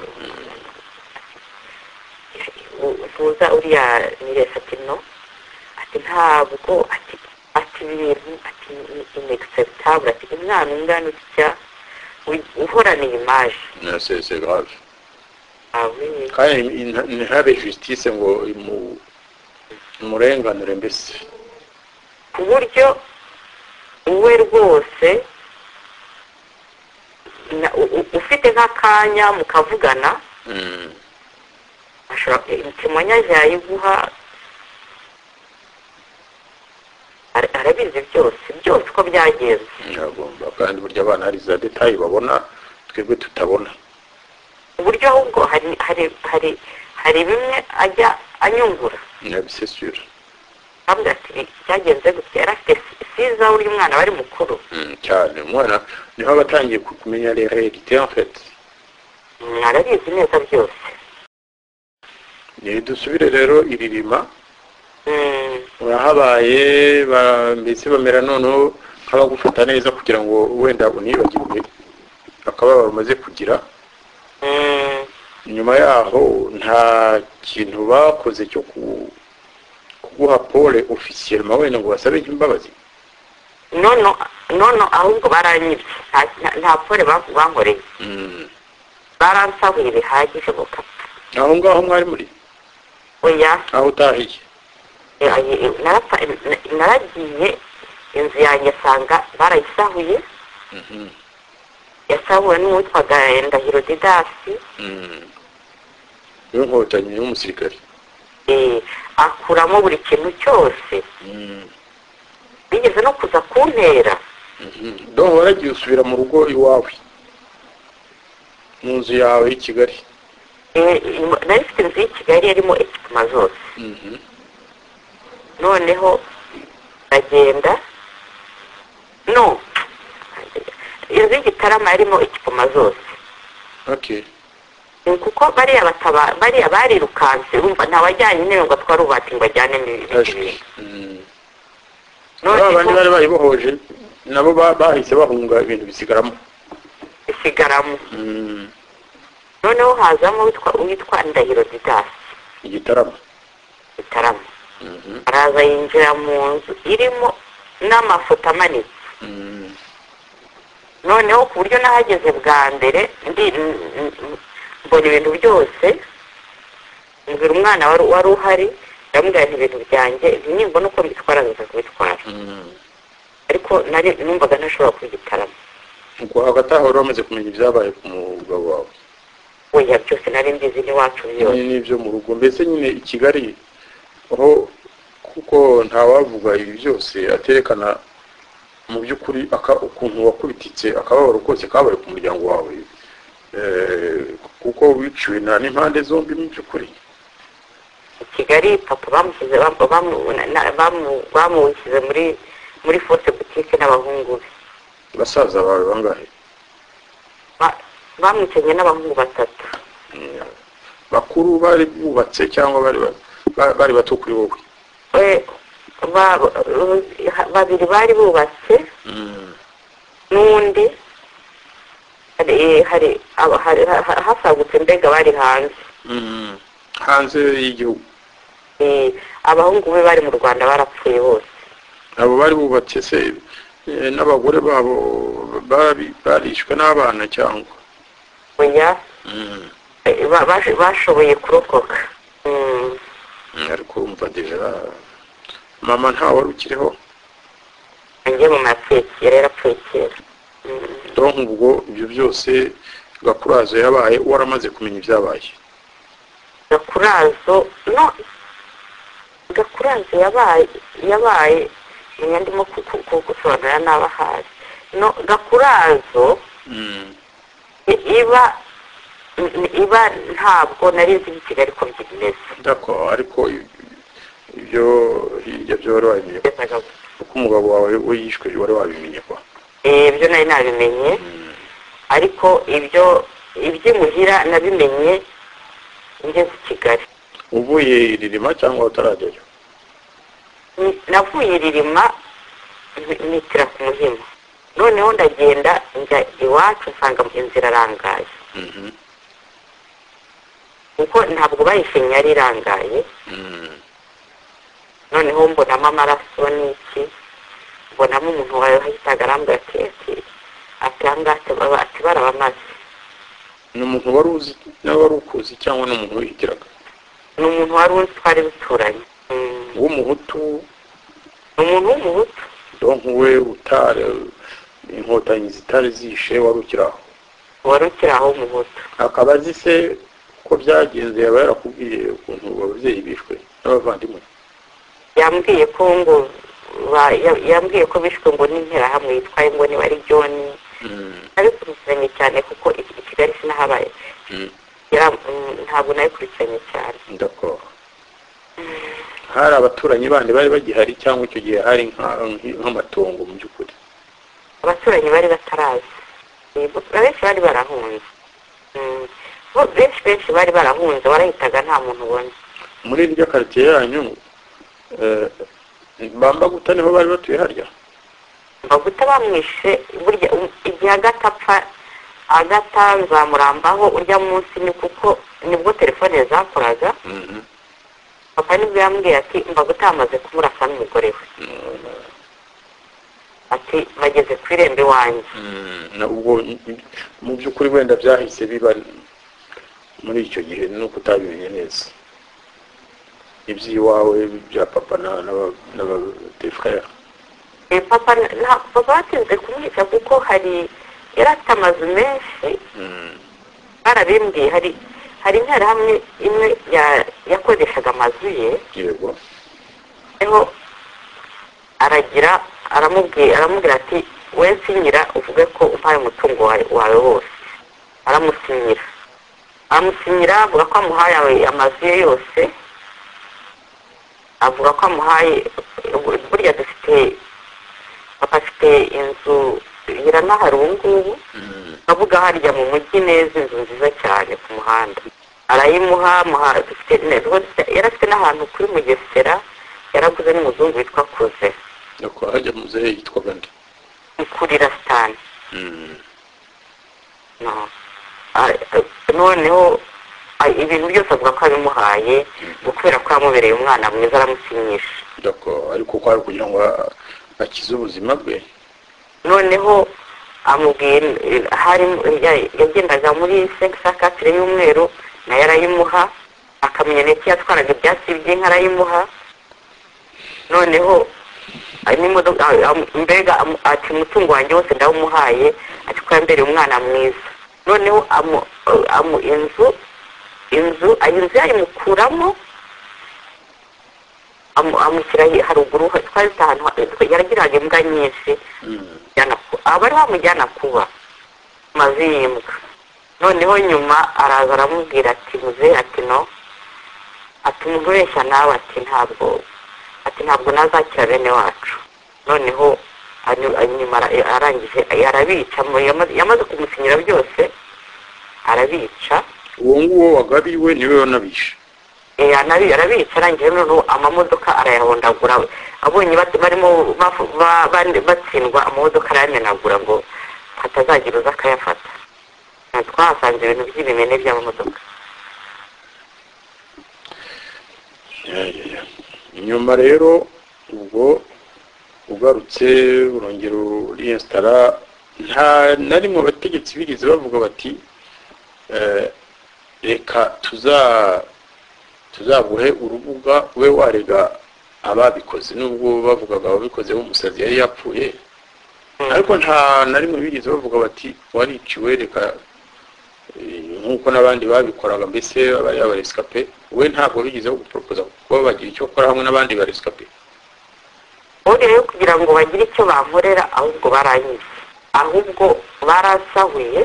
uvuza uriya niresa ati no ati ntabwo ati ati ibintu ati inacceptable ati umwana ungana utya uhorana imaje na c'est c'est grave ah oui kandi ntihabe justice ngo umurenganure mbese ku buryo uwe rwose ufite nk'akanya mukavugana temoignage yayiguha arabizi byose byose uko byagenze yagomba kandi burya abana hari za detail babona twebwe tutabona uburyo ahubwo hari hari hari hari bimwe ajya anyungura nabisesura kandi ati byagenze gutya yarafite siza uri umwana bari mukuru cyane umwana niho abatangiye kumenya les réalités en fait arabizi neza byose ni dusubire rero iririma urahabaye mbese bamera noneho nk'abagufata neza kugira ngo wenda unibagirwe akababaro umaze kugira nyuma yaho nta kintu bakoze cyo kuguha pole officiellement wenda ngo basabe imbabazi nono nono ahubwo baranyibye nta pole bankoreye baransabuye bihagije gukapa aho ngaho mwari muri oya aho utahiye naragiye inzu yanjye asanga barayisahuye yasahuwe n'uwitwaga Ndahiro Didasi y'inkotanyi y'umusirikare akuramo buri kintu cyose bigeze no kuza kuntera donc waragiye usubira mu rugo iwawe mu nzu yawe i Kigali nari mfite inzu y'i Kigali yarimo ekipuma zose noneho ndagenda no inzu y'Igitarama yarimo ekipuma zose okay kuko bariya bataba bariya barirukanse urumva ntawajyanye intebe ngo atware ubati ngo ajyane n'ibindi none abandi bari bayibohoje nabo bahise bahunga ibintu bisigaramo nsigaramo Mm. noneho hazamo witwa witwa Ndahiro Didasi Igitaramo. Gitarama Mhm. araza yinjira mu nzu irimo n'amafoto amanitse Mm. noneho ku buryo nahageze bwa mbere ndi n- n- mbona ibintu byose mbwira umwana wari wari uhari ndamubwira nti ibintu byanjye nimbona uko mbitwara nza kubitwara Mm. ariko nari numvaga ntashobora kugitarama Ubwo hagati aho wari wamaze kumenya ibyabaye ku mugabo wawe oya byose nari mbizi n'iwacu byose Ni- n'ibyo mu rugo mbese nyine i Kigali aho kuko ntawavuga ibi byose aterekana mu by'ukuri aka ukuntu wakubititse akababaro kose kabaye ku muryango wawe eh, kuko wiciwe na n'impande zombi mu by'ukuri i Kigali papa bamushyize bamu- bamu- na- bamu- bamushyize muri muri force boutique n'abahungu be basaza bawe bangahe Ba- bamwicanye n'abahungu batatu Mm. bakuru bari bubatse cyangwa bari ba- ba- bari bato kuri wowe We- ba- babiri bari bubatse Mm. n'undi hari hari aba- hari- ha- hasagutse mbega bari hanze Mm. hanze y'igihugu Eh, abahungu be bari mu Rwanda barapfuye bose abo bari bubatse se eh, n'abagore babo bari barishwe n'abana cyangwa oya Mm. eh, ba- baje- bashoboye kurokoka Mm, ariko umva deja mama nta wari ukiriho njye mama yapfuye kera yarapfuye kera Mm. donc ubwo ibyo byose Gakurazo yabaye waramaze kumenya ibyabaye Gakurazo no Gakurazo yabaye yabaye menya ndimo ku- ku- ku- gusobanurira n'abahari no Gakurazo Mm. i- iba i- iba ntabwo nari nzi i Kigali ko bimeze d'accord ariko i- ibyo hirya byo wari wabimenye kuko umugabo wawe we yishwe wari wabimenye kwa Eh, ibyo nari nabimenye Mm. ariko ibyo iby'imuhira nabimenye ngeze i Kigali uvuye Ririma cyangwa utarajyayo Ni- navuye Ririma nti- nitira ku Muhima noneho ndagenda njya iwacu nsanga inzira arangaye Mhm. kuko ntabwo bayishenye yari irangaye Mm. noneho mbonamo amaraso n'iki mbonamo umuntu wahitaga arambwira ati ati ati ahangaha ati baba- ati barabamaze ni umuntu wari uzi nawe wari ukuzi cyangwa ni umuntu wihitiraga ni umuntu wari uzi twari duturanye Mm. w'umuhutu ni umuntu w'umuhutu donc we utare inkotanyi zitari zishe wari ukiri aho wari ukiri aho w'umuhutu akaba azi se ko byagenze yaba yarakubwiye ukuntu ababyeyi bishwe n'abavandimwe yambwiye ko ngo ba- ya- yambwiye ko bishwe ngo n'interahamwe yitwaye ngo niba ari John Mm. nabikurikiranye cyane kuko i i Kigali sinahabaye Mm. Yara- mm, ntabwo nabikurikiranye cyane d'accord hari abaturanyi bandi bari bagihari cyangwa icyo gihe hari nka- nk'amatongo mu by'ukuri abaturanyi bari batarazi Eh, bo- benshi bari barahunze Mm. bo benshi benshi bari barahunze warahitaga nta muntu ubona muri iryo quartier yanyu eh, Bambaguta niho bari batuye harya Mbaguta bamwishe burya um, igihe Agata apfa Agata nzamurambaho urya munsi ni kuko nibwo telefone zakoraga Mhm. papa nibwo yambwiye ati Mbaguta yamaze kumurasa n'umugore we ati bageze ku irembo iwanjye Mm. na ubwo mu by'ukuri wenda byahise biba muri icyo gihe nuko utabimenye neza iby'iwawe bya papa na n'aba frère Eh, papa na papa batinze kumwica kuko hari yari afite amazu menshi Mm. barabimbwiye hari hari interahamwe imwe ya- yakodeshaga amazu ye yego niho aragira aramubwira aramubwira ati we sinyira uvuge ko umpaye umutungo wawe wawe wose aramusinyira aramusinyira avuga ko amuhaye awe- amazu ye yose avuga ko amuhaye burya dufite papa afite inzu iranahari ubu ngubu Mm. avuga harya mu mujyi neza inzu nziza cyane ku muhanda arayimuha muha dufite yari afite n'ahantu kuri Mugesera yaraguze n'umuzungu witwa Kuze nuko hajya muzehe yitwaga nde kuri Rasitani Mm. no Ah, noneho ah, ibintu byose avuga ko abimuhaye kubera ko yamubereye umwana mwiza aramusinyisha doko ariko ko ari kugira ngo akize ubuzima bwe. noneho amubwira hari yagendaga muri sekisakatire y'umweru nayo arayimuha akamenya n'iki yatwaraga ibyatsi by'inka arayimuha noneho n'imodoka mbega ati umutungo wanjye wose ndawumuhaye ati ko yambereye umwana mwiza noneho amu amu inzu inzu inzu yayimukuramo amushyira haruguru twari ahantu yaragiraga imbwa nyinshi abari bamujyana kuba maze y'imbwa noneho nyuma araza aramubwira ati muze ati no ati umuntu weshya nawe ati ntabwo ati ntabwo nazakira bene wacu noneho nyuma arangije arabica yamaze kumusinyira byose arabica uwo nguwo wagabiwe niwe wanabishe arabica arangije noneho amamodoka arayahondagura abonye barimo batsindwa amamodoka arayamenagura ngo hatazagira uza akayafata twahasanze ibintu by'ibimene by'amamodoka inyuma rero ubwo ugarutse urongera uriyesitara nta na rimwe abategetsi bigeze bavuga bati reka tuza tuzaguhe urubuga we warega ababikoze nubwo bavugaga ababikoze umusazi yari yapfuye ariko nta na rimwe bigeze bavuga bati wariciwe reka nkuko n'abandi babikoraga mbese abari abarescape we ntabwo bigeze gupropoza kuba bagira icyo kora hamwe n'abandi barescape uri rero kugira ngo bagire icyo bankorera ahubwo baranyize ahubwo barasahuye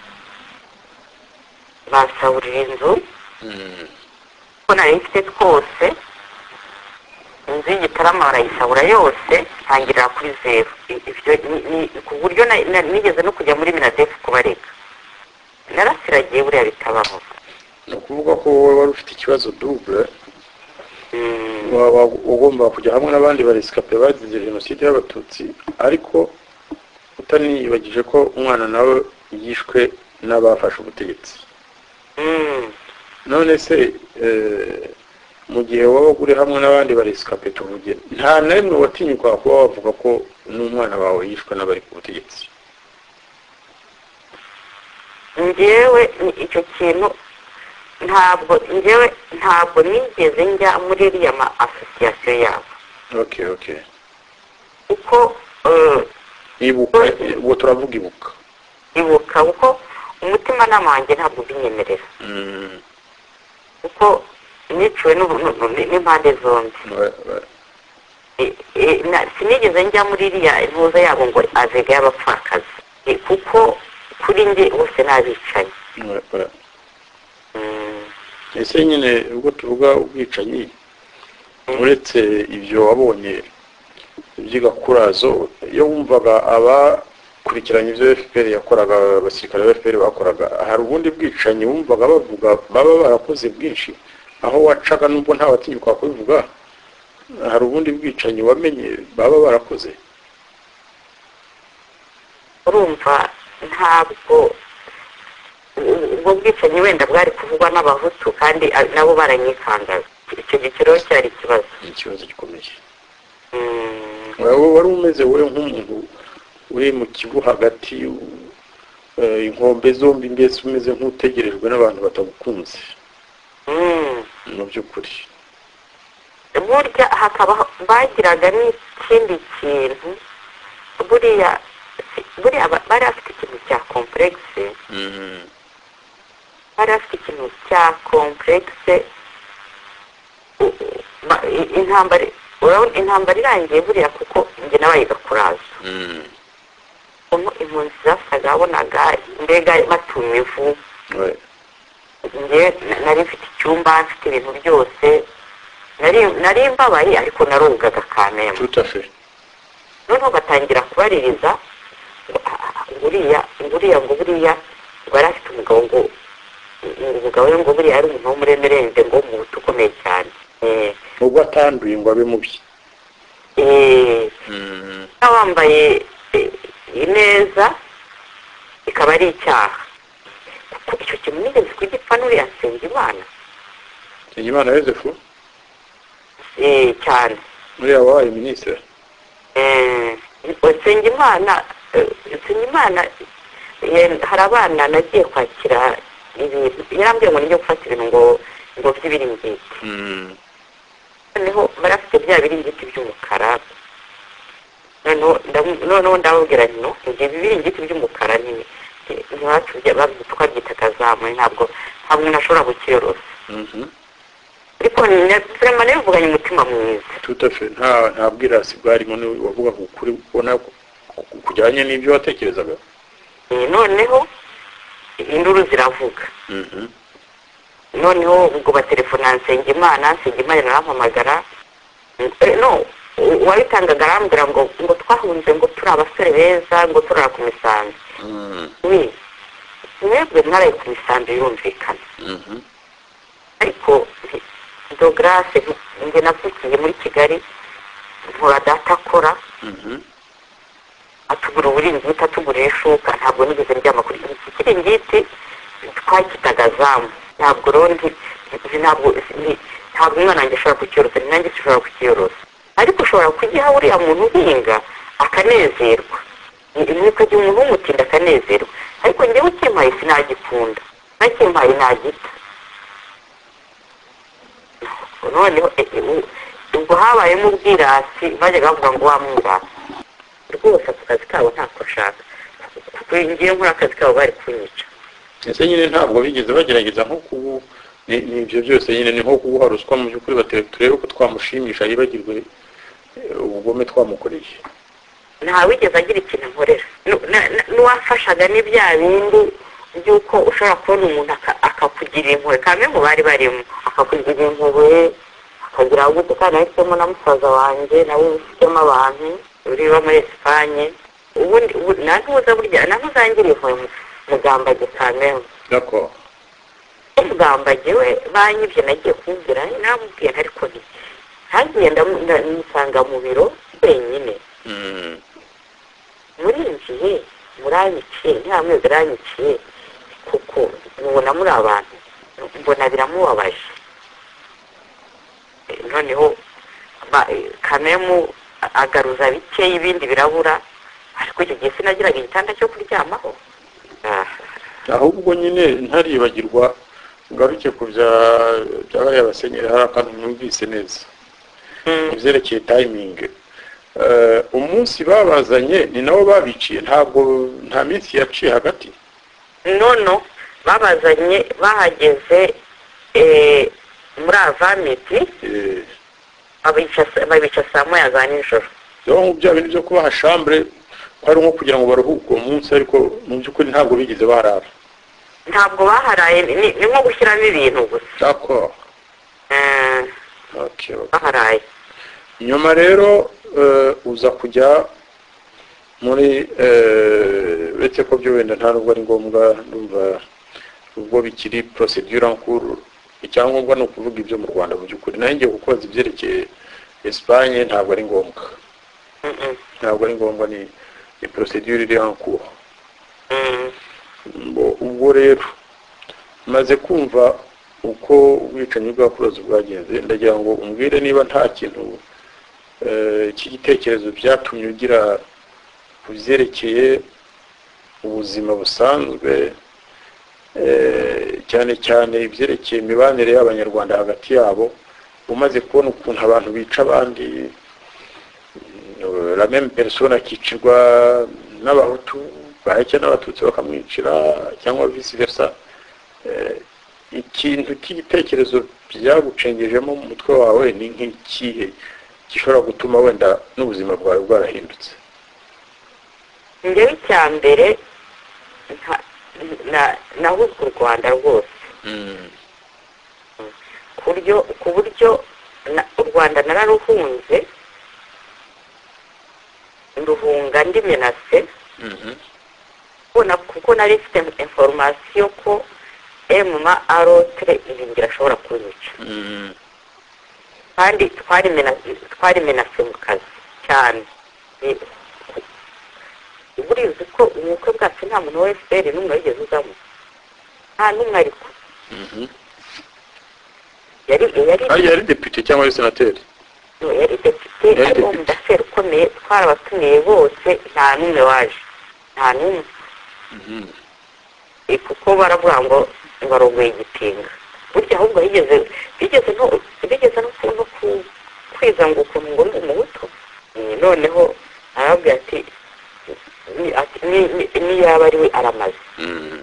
basahurira inzu ko nari mfite twose inzu y'Igitarama barayisahura yose ntangirira kuri zeru ibyo ku buryo nigeze no kujya muri Minadefu kubareka narasiragiye buriya bitabaho ni ukuvuga ko wowe wari ufite ikibazo double ugomba kujya hamwe n'abandi barescape bazize jenoside y'abatutsi ariko utaniyibagije ko umwana nawe yishwe n'abafashe ubutegetsi none se mu gihe waba uri hamwe n'abandi barescape tuvuge nta na rimwe watinyuka kuba wavuga ko n'umwana wawe yishwe n'abari ku butegetsi njyewe icyo kintu ntabwo njyewe ntabwo nigeze njya muri iriya ma asosiyasiyo yabo okay okay kuko ibuka uwo turavuga ibuka ibuka kuko umutima n'amanjye ntabwo binyemerera kuko niciwe n'impande zombi sinigeze njya muri iriya impuza yabo ngo avega y'abapfakazi kuko kuri njye bose n'abicanyi ese nyine ubwo tuvuga ubwicanyi uretse ibyo wabonye by'igakurazo iyo wumvaga abakurikiranye ibyo F P R yakoraga abasirikare ba F P R bakoraga hari ubundi bwicanyi wumvaga bavuga baba barakoze bwinshi aho wacaga nubwo nta watinyuka kubivuga hari ubundi bwicanyi wamenye baba barakoze urumva ntabwo ubwo bwicanyi wenda bwari kuvugwa n'abahutu kandi nabo baranyikangaza icyo gikiro cyari ikibazo ikibazo gikomeye wowe wari umeze wowe nk'umuntu uri mu kivu hagati inkombe zombi mbese umeze nk'utegerejwe n'abantu batagukunze mu by'ukuri burya hakaba bagiraga n'ikindi kintu buriya buriya bari bafite ikintu cya komplekse bari bafite ikintu cya komplekse intambara urabona intambara irangiye buriya kuko njye nabaye gakurazo impunzi zasaga wabonaga mbega batuma ivu njye nari mfite icyumba mfite ibintu byose nari mbabaye ariko narugaga kamembe noneho batangira kubaririza buriya buriya ngo buriya bari afite umugabo ngo umugabo we ngo buriya ari umuntu w'umuremerende ngo umuhutu ukomeye cyane ubwo atanduye ngo abe mubi wambaye ineza ikaba ari icyaha uriya Nsengimana Nsengimana Yozefu eh cyane uriya wabaye minisitiri eh Nsengimana Nsengimana hari abana nagiye kwakira ibintu yarambwiye ngo nijye gufata ibintu ngo ngo by'ibiringiti noneho barafite bya biringiti by'umukara noneho ndababwira no ibyo biringiti by'umukara ni ntiwacu twabyita akazamu ntabwo ntabwo umuntu ashobora kukiyorosa ariko vraiment nabivuganye umutima mwiza tout à fait nta nta bwirasi bwarimo wavuga kuri ubona kujyanye n'ibyo watekerezaga noneho induru ziravuga noneho ubwo batelefona Nsengimana Nsengimana arampamagara no wabitangaga arambwira ngo ngo twahunze ngo turi abasore beza ngo turara ku misanzu oui mwebwe mwaraye ku misanzu yumvikana ariko do grâce nge navukiye muri Kigali nkora data akora atugura uburingiti atugura ishuka ntabwo nigeze ndyama kuri iki kiringiti twakitaga zamu ntabwo rondi ntabwo ntabwo umwana wanjye ashobora kukiyorosa nanjye ashobora kukiyorosa ariko ushobora kugiha uriya muntu uhinga akanezerwa niko gihe umuntu w'umutinda akanezerwa ariko njyewe ukimpaye sinagikunda nakimpaye nagita noneho ubwo habayemo ubwirasi bajyaga bavuga ngo wamwirasi rwose ako kazi kabo ntako nshaka kuko ngiye nkora akazi kabo bari kunyica ese nyine ntabwo bigeze bagerageza nko kubu n'ibyo byose nyine ni nko kuguha ruswa mu by'ukuri bateye turebe ko twamushimisha yibagirwe ubugome twamukoreye nta wigeze agira ikintu nkorera n'uwafashaga n'ibya bindi by'uko ushobora kubona umuntu akakugirira impuhwe kamwe mu bari barimo akakugirira impuhwe akagira gute kandi ahisemo na musaza wanjye nawe ufitemo abantu uriba muri Espanye ubundi nantuza burya nantuzangiriye impuhwe mugambage kamwe d'accord mugambage we banyibye nagiye kumvira namubwiye ariko nti hagiye ndamusanga mu biro wenyine murinjiye muranyiciye nta mwezi uranyiciye kuko mubona muri abantu mbona biramubabaje noneho kamemu agaruza bike ibindi birabura ariko icyo gihe sinagiraga igitanda cyo kuryamaho ahubwo nyine ntaribagirwa ngaruke ku bya byabaye abasenyeri hari akantu numvise neza ibyerekeye timing umunsi babazanye ni nabo babiciye ntabwo nta minsi yaciye hagati nono babazanye bahageze muri avamiti babica saa moya za nijoro rero bya bintu byo kubaha chambre kwari nko kugira ngo baruhuke uwo munsi ariko mu by'ukuri ntabwo bigeze barara ntabwo baharaye ni nko gushyiramo ibintu gusa d'accord okay baharaye nyuma rero uza kujya muri uretse ko byo wenda nta nubwo ari ngombwa ndumva ubwo bikiri procedure en cours icyangombwa ni ukuvuga ibyo mu Rwanda mu by'ukuri nayo ngiye gukoza ibyerekeye Espagne ntabwo ari ngombwa ntabwo ari ngombwa ni ni procedure iri en cours ubwo rero maze kumva uko ubwicanyi bw'abakuruzi bwagenze ndagira ngo umbwire niba nta kintu cy'igitekerezo byatumye ugira ku byerekeye ubuzima busanzwe cyane cyane ibyerekeye imibanire y'abanyarwanda hagati yabo umaze kubona ukuntu abantu bica abandi la même personne akicirwa n'abahutu baheke n'abatutsi bakamwicira cyangwa vice versa ikintu cy'igitekerezo byagucengejemo mu mutwe wawe ni nk'ikihe gishobora gutuma wenda n'ubuzima bwawe bwarahindutse njyewe icya mbere nahuzwe u Rwanda rwose ku buryo u Rwanda nararuhunze nduhunga ndi menase kuko nari mfite information ko ema arotre ibingira ashobora kunyica kandi twari menase mu kazi cyane burizi ko umukwe bwacu nta muntu wa F P R n'umwe wigeze uzamo nta n'umwe ariko Mhm. yari yari ari yari deputy cyangwa ari senateri yari depite Yari ari depite. umudaseri ukomeye twarabatumiye bose nta n'umwe waje nta n'umwe Mhm. Eh, kuko baravuga ngo barongoye igipinga burya ahubwo bigeze bigeze no bigeze no ku- no ku- kwiza ngo ukuntu ngo ndi umuhutu Eh, noneho arabwira ati ni- ati ni- ni- niyaba ari we aramaze Mhm.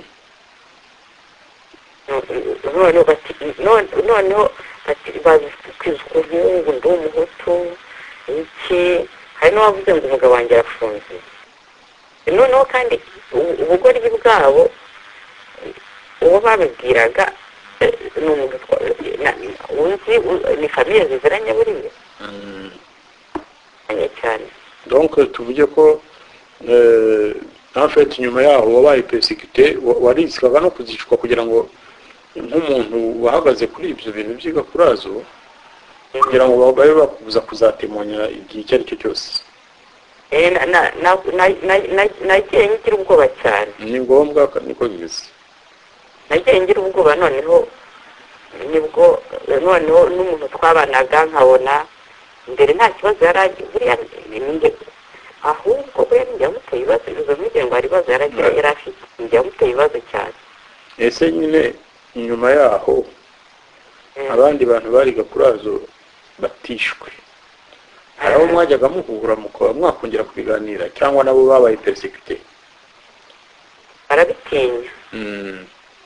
noneho bati none- noneho bati bazikwiza ukuntu ngo ndi umuhutu iki hari n'uwavuze ngo umugabo wanjye arafunze noneho kandi ubu- ubugoryi bwabo uwo babibwiraga eh, ni umuntu twa- na- uzi u- ni famiye ziziranye buriya Mhm. cyane cyane donc tuvuge ko euh, en fait nyuma yaho wabaye persécuté wa- warisikaga no kuzicwa kugira ngo nk'umuntu wahagaze kuri ibyo bintu by'igakurazo kugira ngo babe bakubuza kuzatemonya igihe icyo ari cyo cyose Eh, na- na- na- na- na- na- nagiye ngira ubwoba cyane ni ngombwa ka- niko bimeze nagiye ngira ubwoba noneho nibwo noneho n'umuntu twabanaga nkabona mbere nta kibazo yari agiye buriya ninjye ahubwo buriya ninjye yamuteye ibibazo izo mpungenge ngo hari ibibazo yari agiye yari afite ninjye yamuteye ibibazo cyane ese nyine nyuma yaho Mm. abandi bantu bari gakurazo batishwe hari abo mwajyaga muhura mukaba mwakongera kubiganira cyangwa nabo babaye persécuté barabitinya Mm.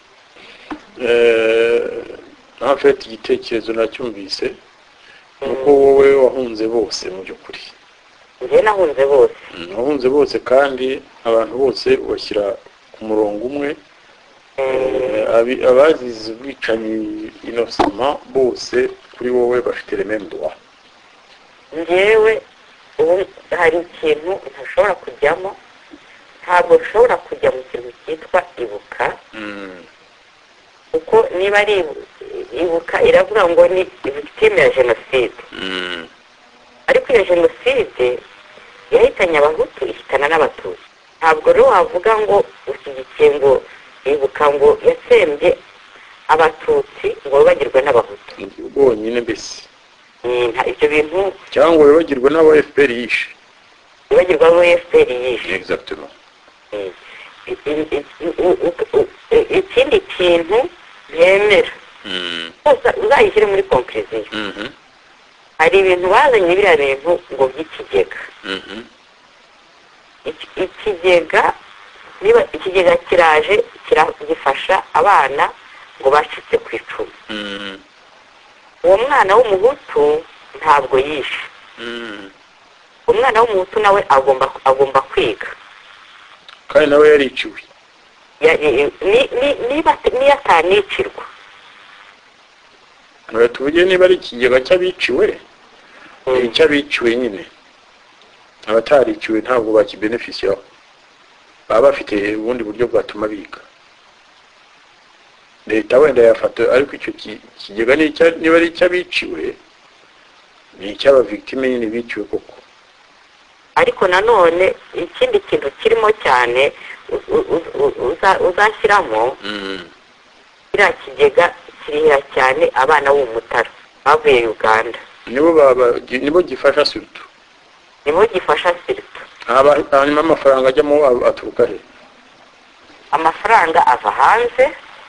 Eh, en fait igitekerezo nacyumvise nuko wowe wahunze bose mu by'ukuri njye nahunze bose Mm, wahunze bose kandi abantu bose ubashyira ku murongo umwe Eh, abi- abazize ubwicanyi inosema bose kuri wowe bafite les mêmes droits njyewe ubu hari ikintu ntashobora kujyamo ntabwo nshobora kujya mu kintu cyitwa ibuka Mm. kuko niba ari ibu- ibuka iravuga ngo ni victime ya jenoside Mm. ariko iyo jenoside yahitanye abahutu ihitana n'abatutsi ntabwo rero wavuga ngo ushyigikiye ngo ibuka ngo yatsembye abatutsi ngo babagirwe n'abahutu bonyine mbese Eh, nta- ibyo bintu cyangwa wibagirwe n'abo F P R yishe bibagirwa abo F P R yishe exactement Eh, i- i- i- u- u- u- i- ikindi kintu yemera Mm. gusa uzayishyire muri conclusion Mhm. hari ibintu bazanye biriya bintu ngo by'ikigega Mhm. Iki- ikigega niba ikigega kiraje kira- gifasha abana ngo bacitse ku icumu Mm. uwo mwana w'umuhutu ntabwo yishe Mm. umwana w'umuhutu nawe agomba agomba kwiga kandi nawe yariciwe Ya- i- ni- ni- niba niyo atanicirwa Ngo tuvuge niba ari ikigega cy'abiciwe Mm. ni icy'abiciwe nyine abatariciwe ntabwo bakibenefisiyaho baba bafite ubundi buryo bwatuma biga leta wenda yafata ariko icyo ki- kigega ni icya- niba ari icy'abiciwe ni icy'abavictime nyine biciwe koko ariko nanone ikindi kintu kirimo cyane u- u- u- uza- uzashyiramo Mm. kiriya kigega kirihira cyane abana b'umutara bavuye uganda nibo baba nibo gifasha surtout niho gifasha sirito Aba- hanyuma amafaranga ajyamo a- aturuka he amafaranga ava hanze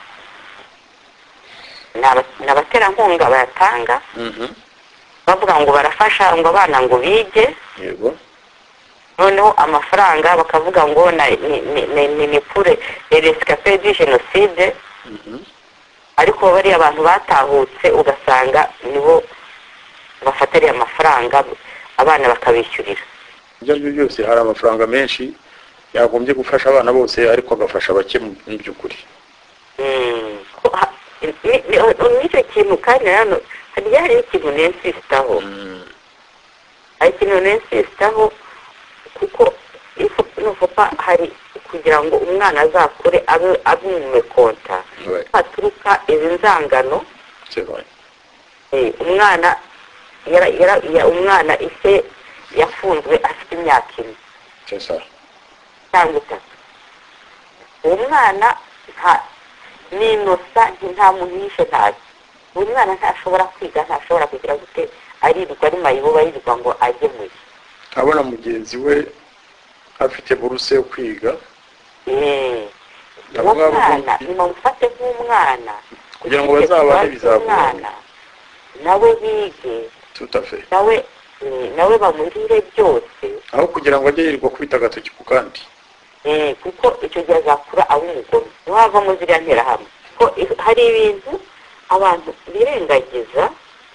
ni aba- ni abaterankunga bayatanga Mhm. bavuga ngo barafasha ngo abana ngo bige yego noneho amafaranga bakavuga ngo na- ni ni- ni- ni ni pure rescape du jenoside Mhm. ariko bariya abantu batahutse ugasanga nibo bafata ariya mafaranga abana bakabishyurira ibyo ari byo byose hari amafaranga menshi yagombye gufasha abana bose ariko agafasha bake mu mu by'ukuri Mm. Ha- ni- ni- n'icyo kintu kandi hano hari hari n'ikintu nensisitaho Mm. hari ikintu nensisitaho kuko nufupa hari kugira ngo umwana azakure abe abe umumekonta Ouais, haturuka izi nzangano c'est vrai. eh, umwana yara, yara, ya, umwana ise yafunzwe afite imyaka ine C'est ça. cyangwa itatu uwo mwana nta n'inosa nta muntu yishe ntazi buri mwana ntashobora kwiga ntashobora kugira gute aririrwa ari mayibobo aririrwa ngo ajye mu isi abona mugenzi we afite buruse yo kwiga eee uwo mwana nimamufate nk'umwana kugira ngo bazabane bizagorana nawe bige tutafe nawe nawe bamurire byose aho kugira ngo ajye yirirwa kwita agatoki ku kandi eh kuko icyo gihe azakura aba umugome wava mu ziriya nterahamwe ko hari ibintu abantu birengagiza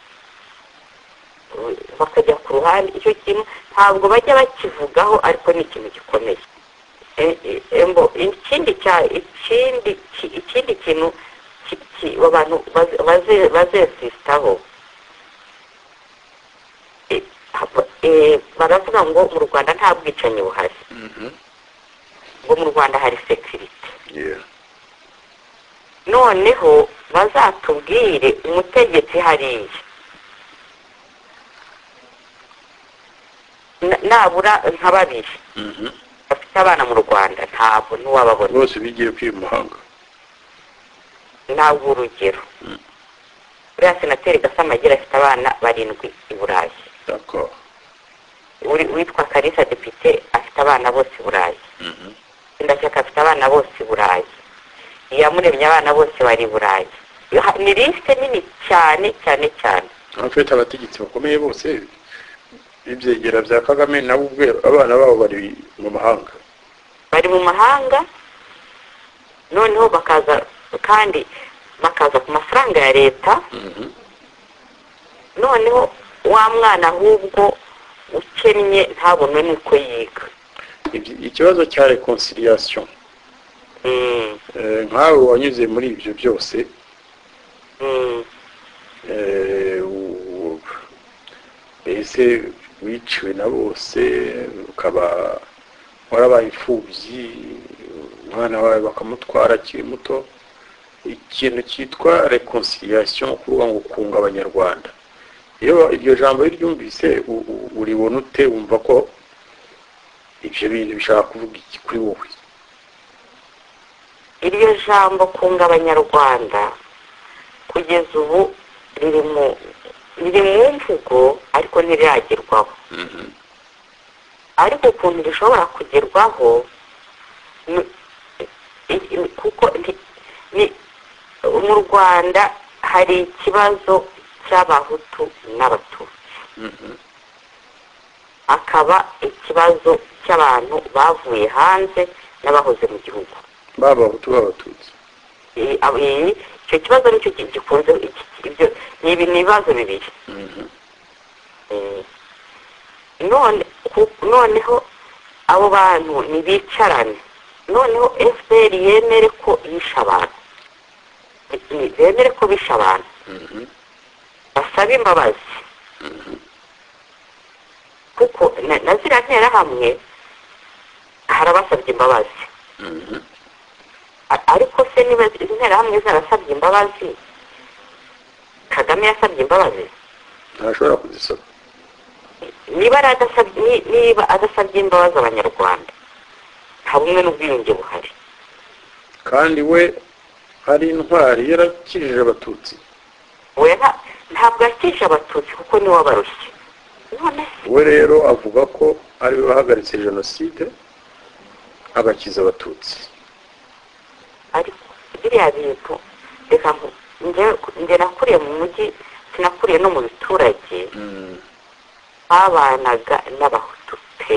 bakajya ku ruhande icyo kintu ntabwo bajya bakivugaho ariko ni ikintu gikomeye embo ikindi cya ikindi ikindi kintu abantu bazesistaho baravuga ngo mu Rwanda nta bwicanyi buhari ngo mu Rwanda hari security noneho bazatubwire umutegetsi hariya nabura nka babiri bafite abana mu Rwanda ntabwo ntiwababona bose bigiye kwimahanga ntabwo urugero uriya senateri Gasamagera afite abana barindwi i Burayi d'accord witwa Kalisa Depite afite abana bose i Burayi Ndashyaka afite abana bose i Burayi Iyamuremye abana bose bari i Burayi ni liste nini cyane cyane cyane abafite abategetsi bakomeye bose ibyegera bya Kagame nabo ubwe abana babo bari mu mahanga bari mu mahanga noneho bakaza kandi bakaza ku mafaranga ya leta noneho wa mwana ahubwo ukennye ntabone nuko yiga ikibazo cya reconciliation nkawe wanyuze muri ibyo byose ese wiciwe na bose ukaba warabaye imfubyi umwana wawe bakamutwara akiri muto ikintu cyitwa reconciliation kuvuga ngo kunga abanyarwanda iyo iryo jambo ryumvise uribona ute wumva ko ibyo bintu bishaka kuvuga iki kuri wowe iryo jambo kunga abanyarwanda kugeza ubu riri mu riri mu mvugo ariko ntiriragerwaho ariko ukuntu rishobora kugerwaho kuko mu Rwanda hari ikibazo cy'abahutu n'abatutsi akaba ikibazo cy'abantu bavuye hanze n'abahoze mu gihugu baba abahutu b'abatutsi icyo kibazo nicyo gikunze ibyo ni ibibazo bibiri none noneho abo bantu ntibicarane noneho F P R yemere ko yishe abantu bemere ko bishe abantu basaba imbabazi kuko na ziriya nterahamwe harabasabye imbabazi ariko se niba izi nterahamwe zarasabye imbabazi Kagame yasabye imbabazi ntashobora kuzisaba niba adasabye imbabazi abanyarwanda nta bumwe n'ubwiyunge buhari kandi we hari intwari yarakijije abatutsi we ntabwo yakijije abatutsi kuko niwe wabarushye we rero avuga ko ari we wahagaritse jenoside agakiza abatutsi ariko biriya bintu reka njye nakuriye mu mujyi sinakuriye no mu biturage babanaga n'abahutu pe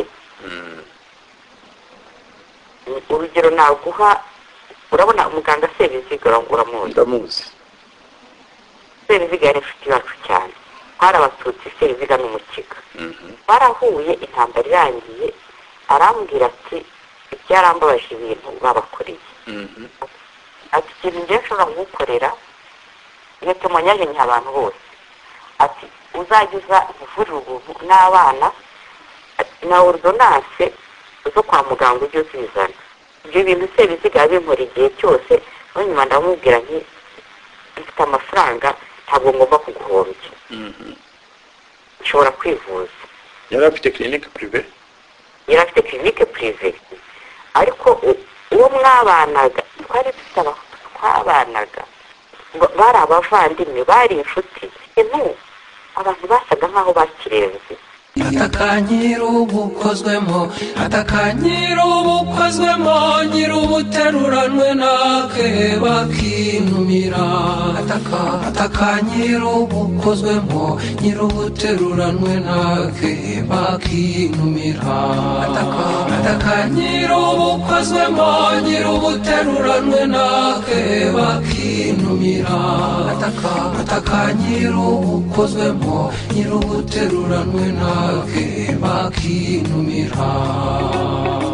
urugero naguha urabona umuganga Sebiziga uramuzi ndamuzi Sebiziga yari inshuti yacu cyane hari abatutsi Sebiziga n'umukiga barahuye intambara irangiye arambwira ati ibyarambabaje ibintu babakoreye ati ikintu njye nshobora kugukorera iyo tumonyaje nke abantu bose ati uzajya uza uvurira ubuntu n'abana na ordonance zo kwa muganga ujye uzizana ibyo bintu Sebiziga bimpora igihe cyose nyuma ndamubwira nti mfite amafaranga ntabwo ngomba kuguhombya nshobora kwivuza yari afite clinique privée yari afite clinique privée ariko uwo mwabanaga twari dufite abahutu twabanaga bari abavandimwe bari inshuti intu abantu basaga nkaho bakirenze atakanyira ubukozwemo atakanyira ubukozwemo nyira ubuteruranwe nake bakinumira ataka atakanyira ubukozwemo nyira ubuteruranwe nake bakinumira ataka atakanyira ubukozwemo nyira ubuteruranwe nake bakinumira ataka atakanyira ubukozwemo nyira ubuteruranwe nake bakinumira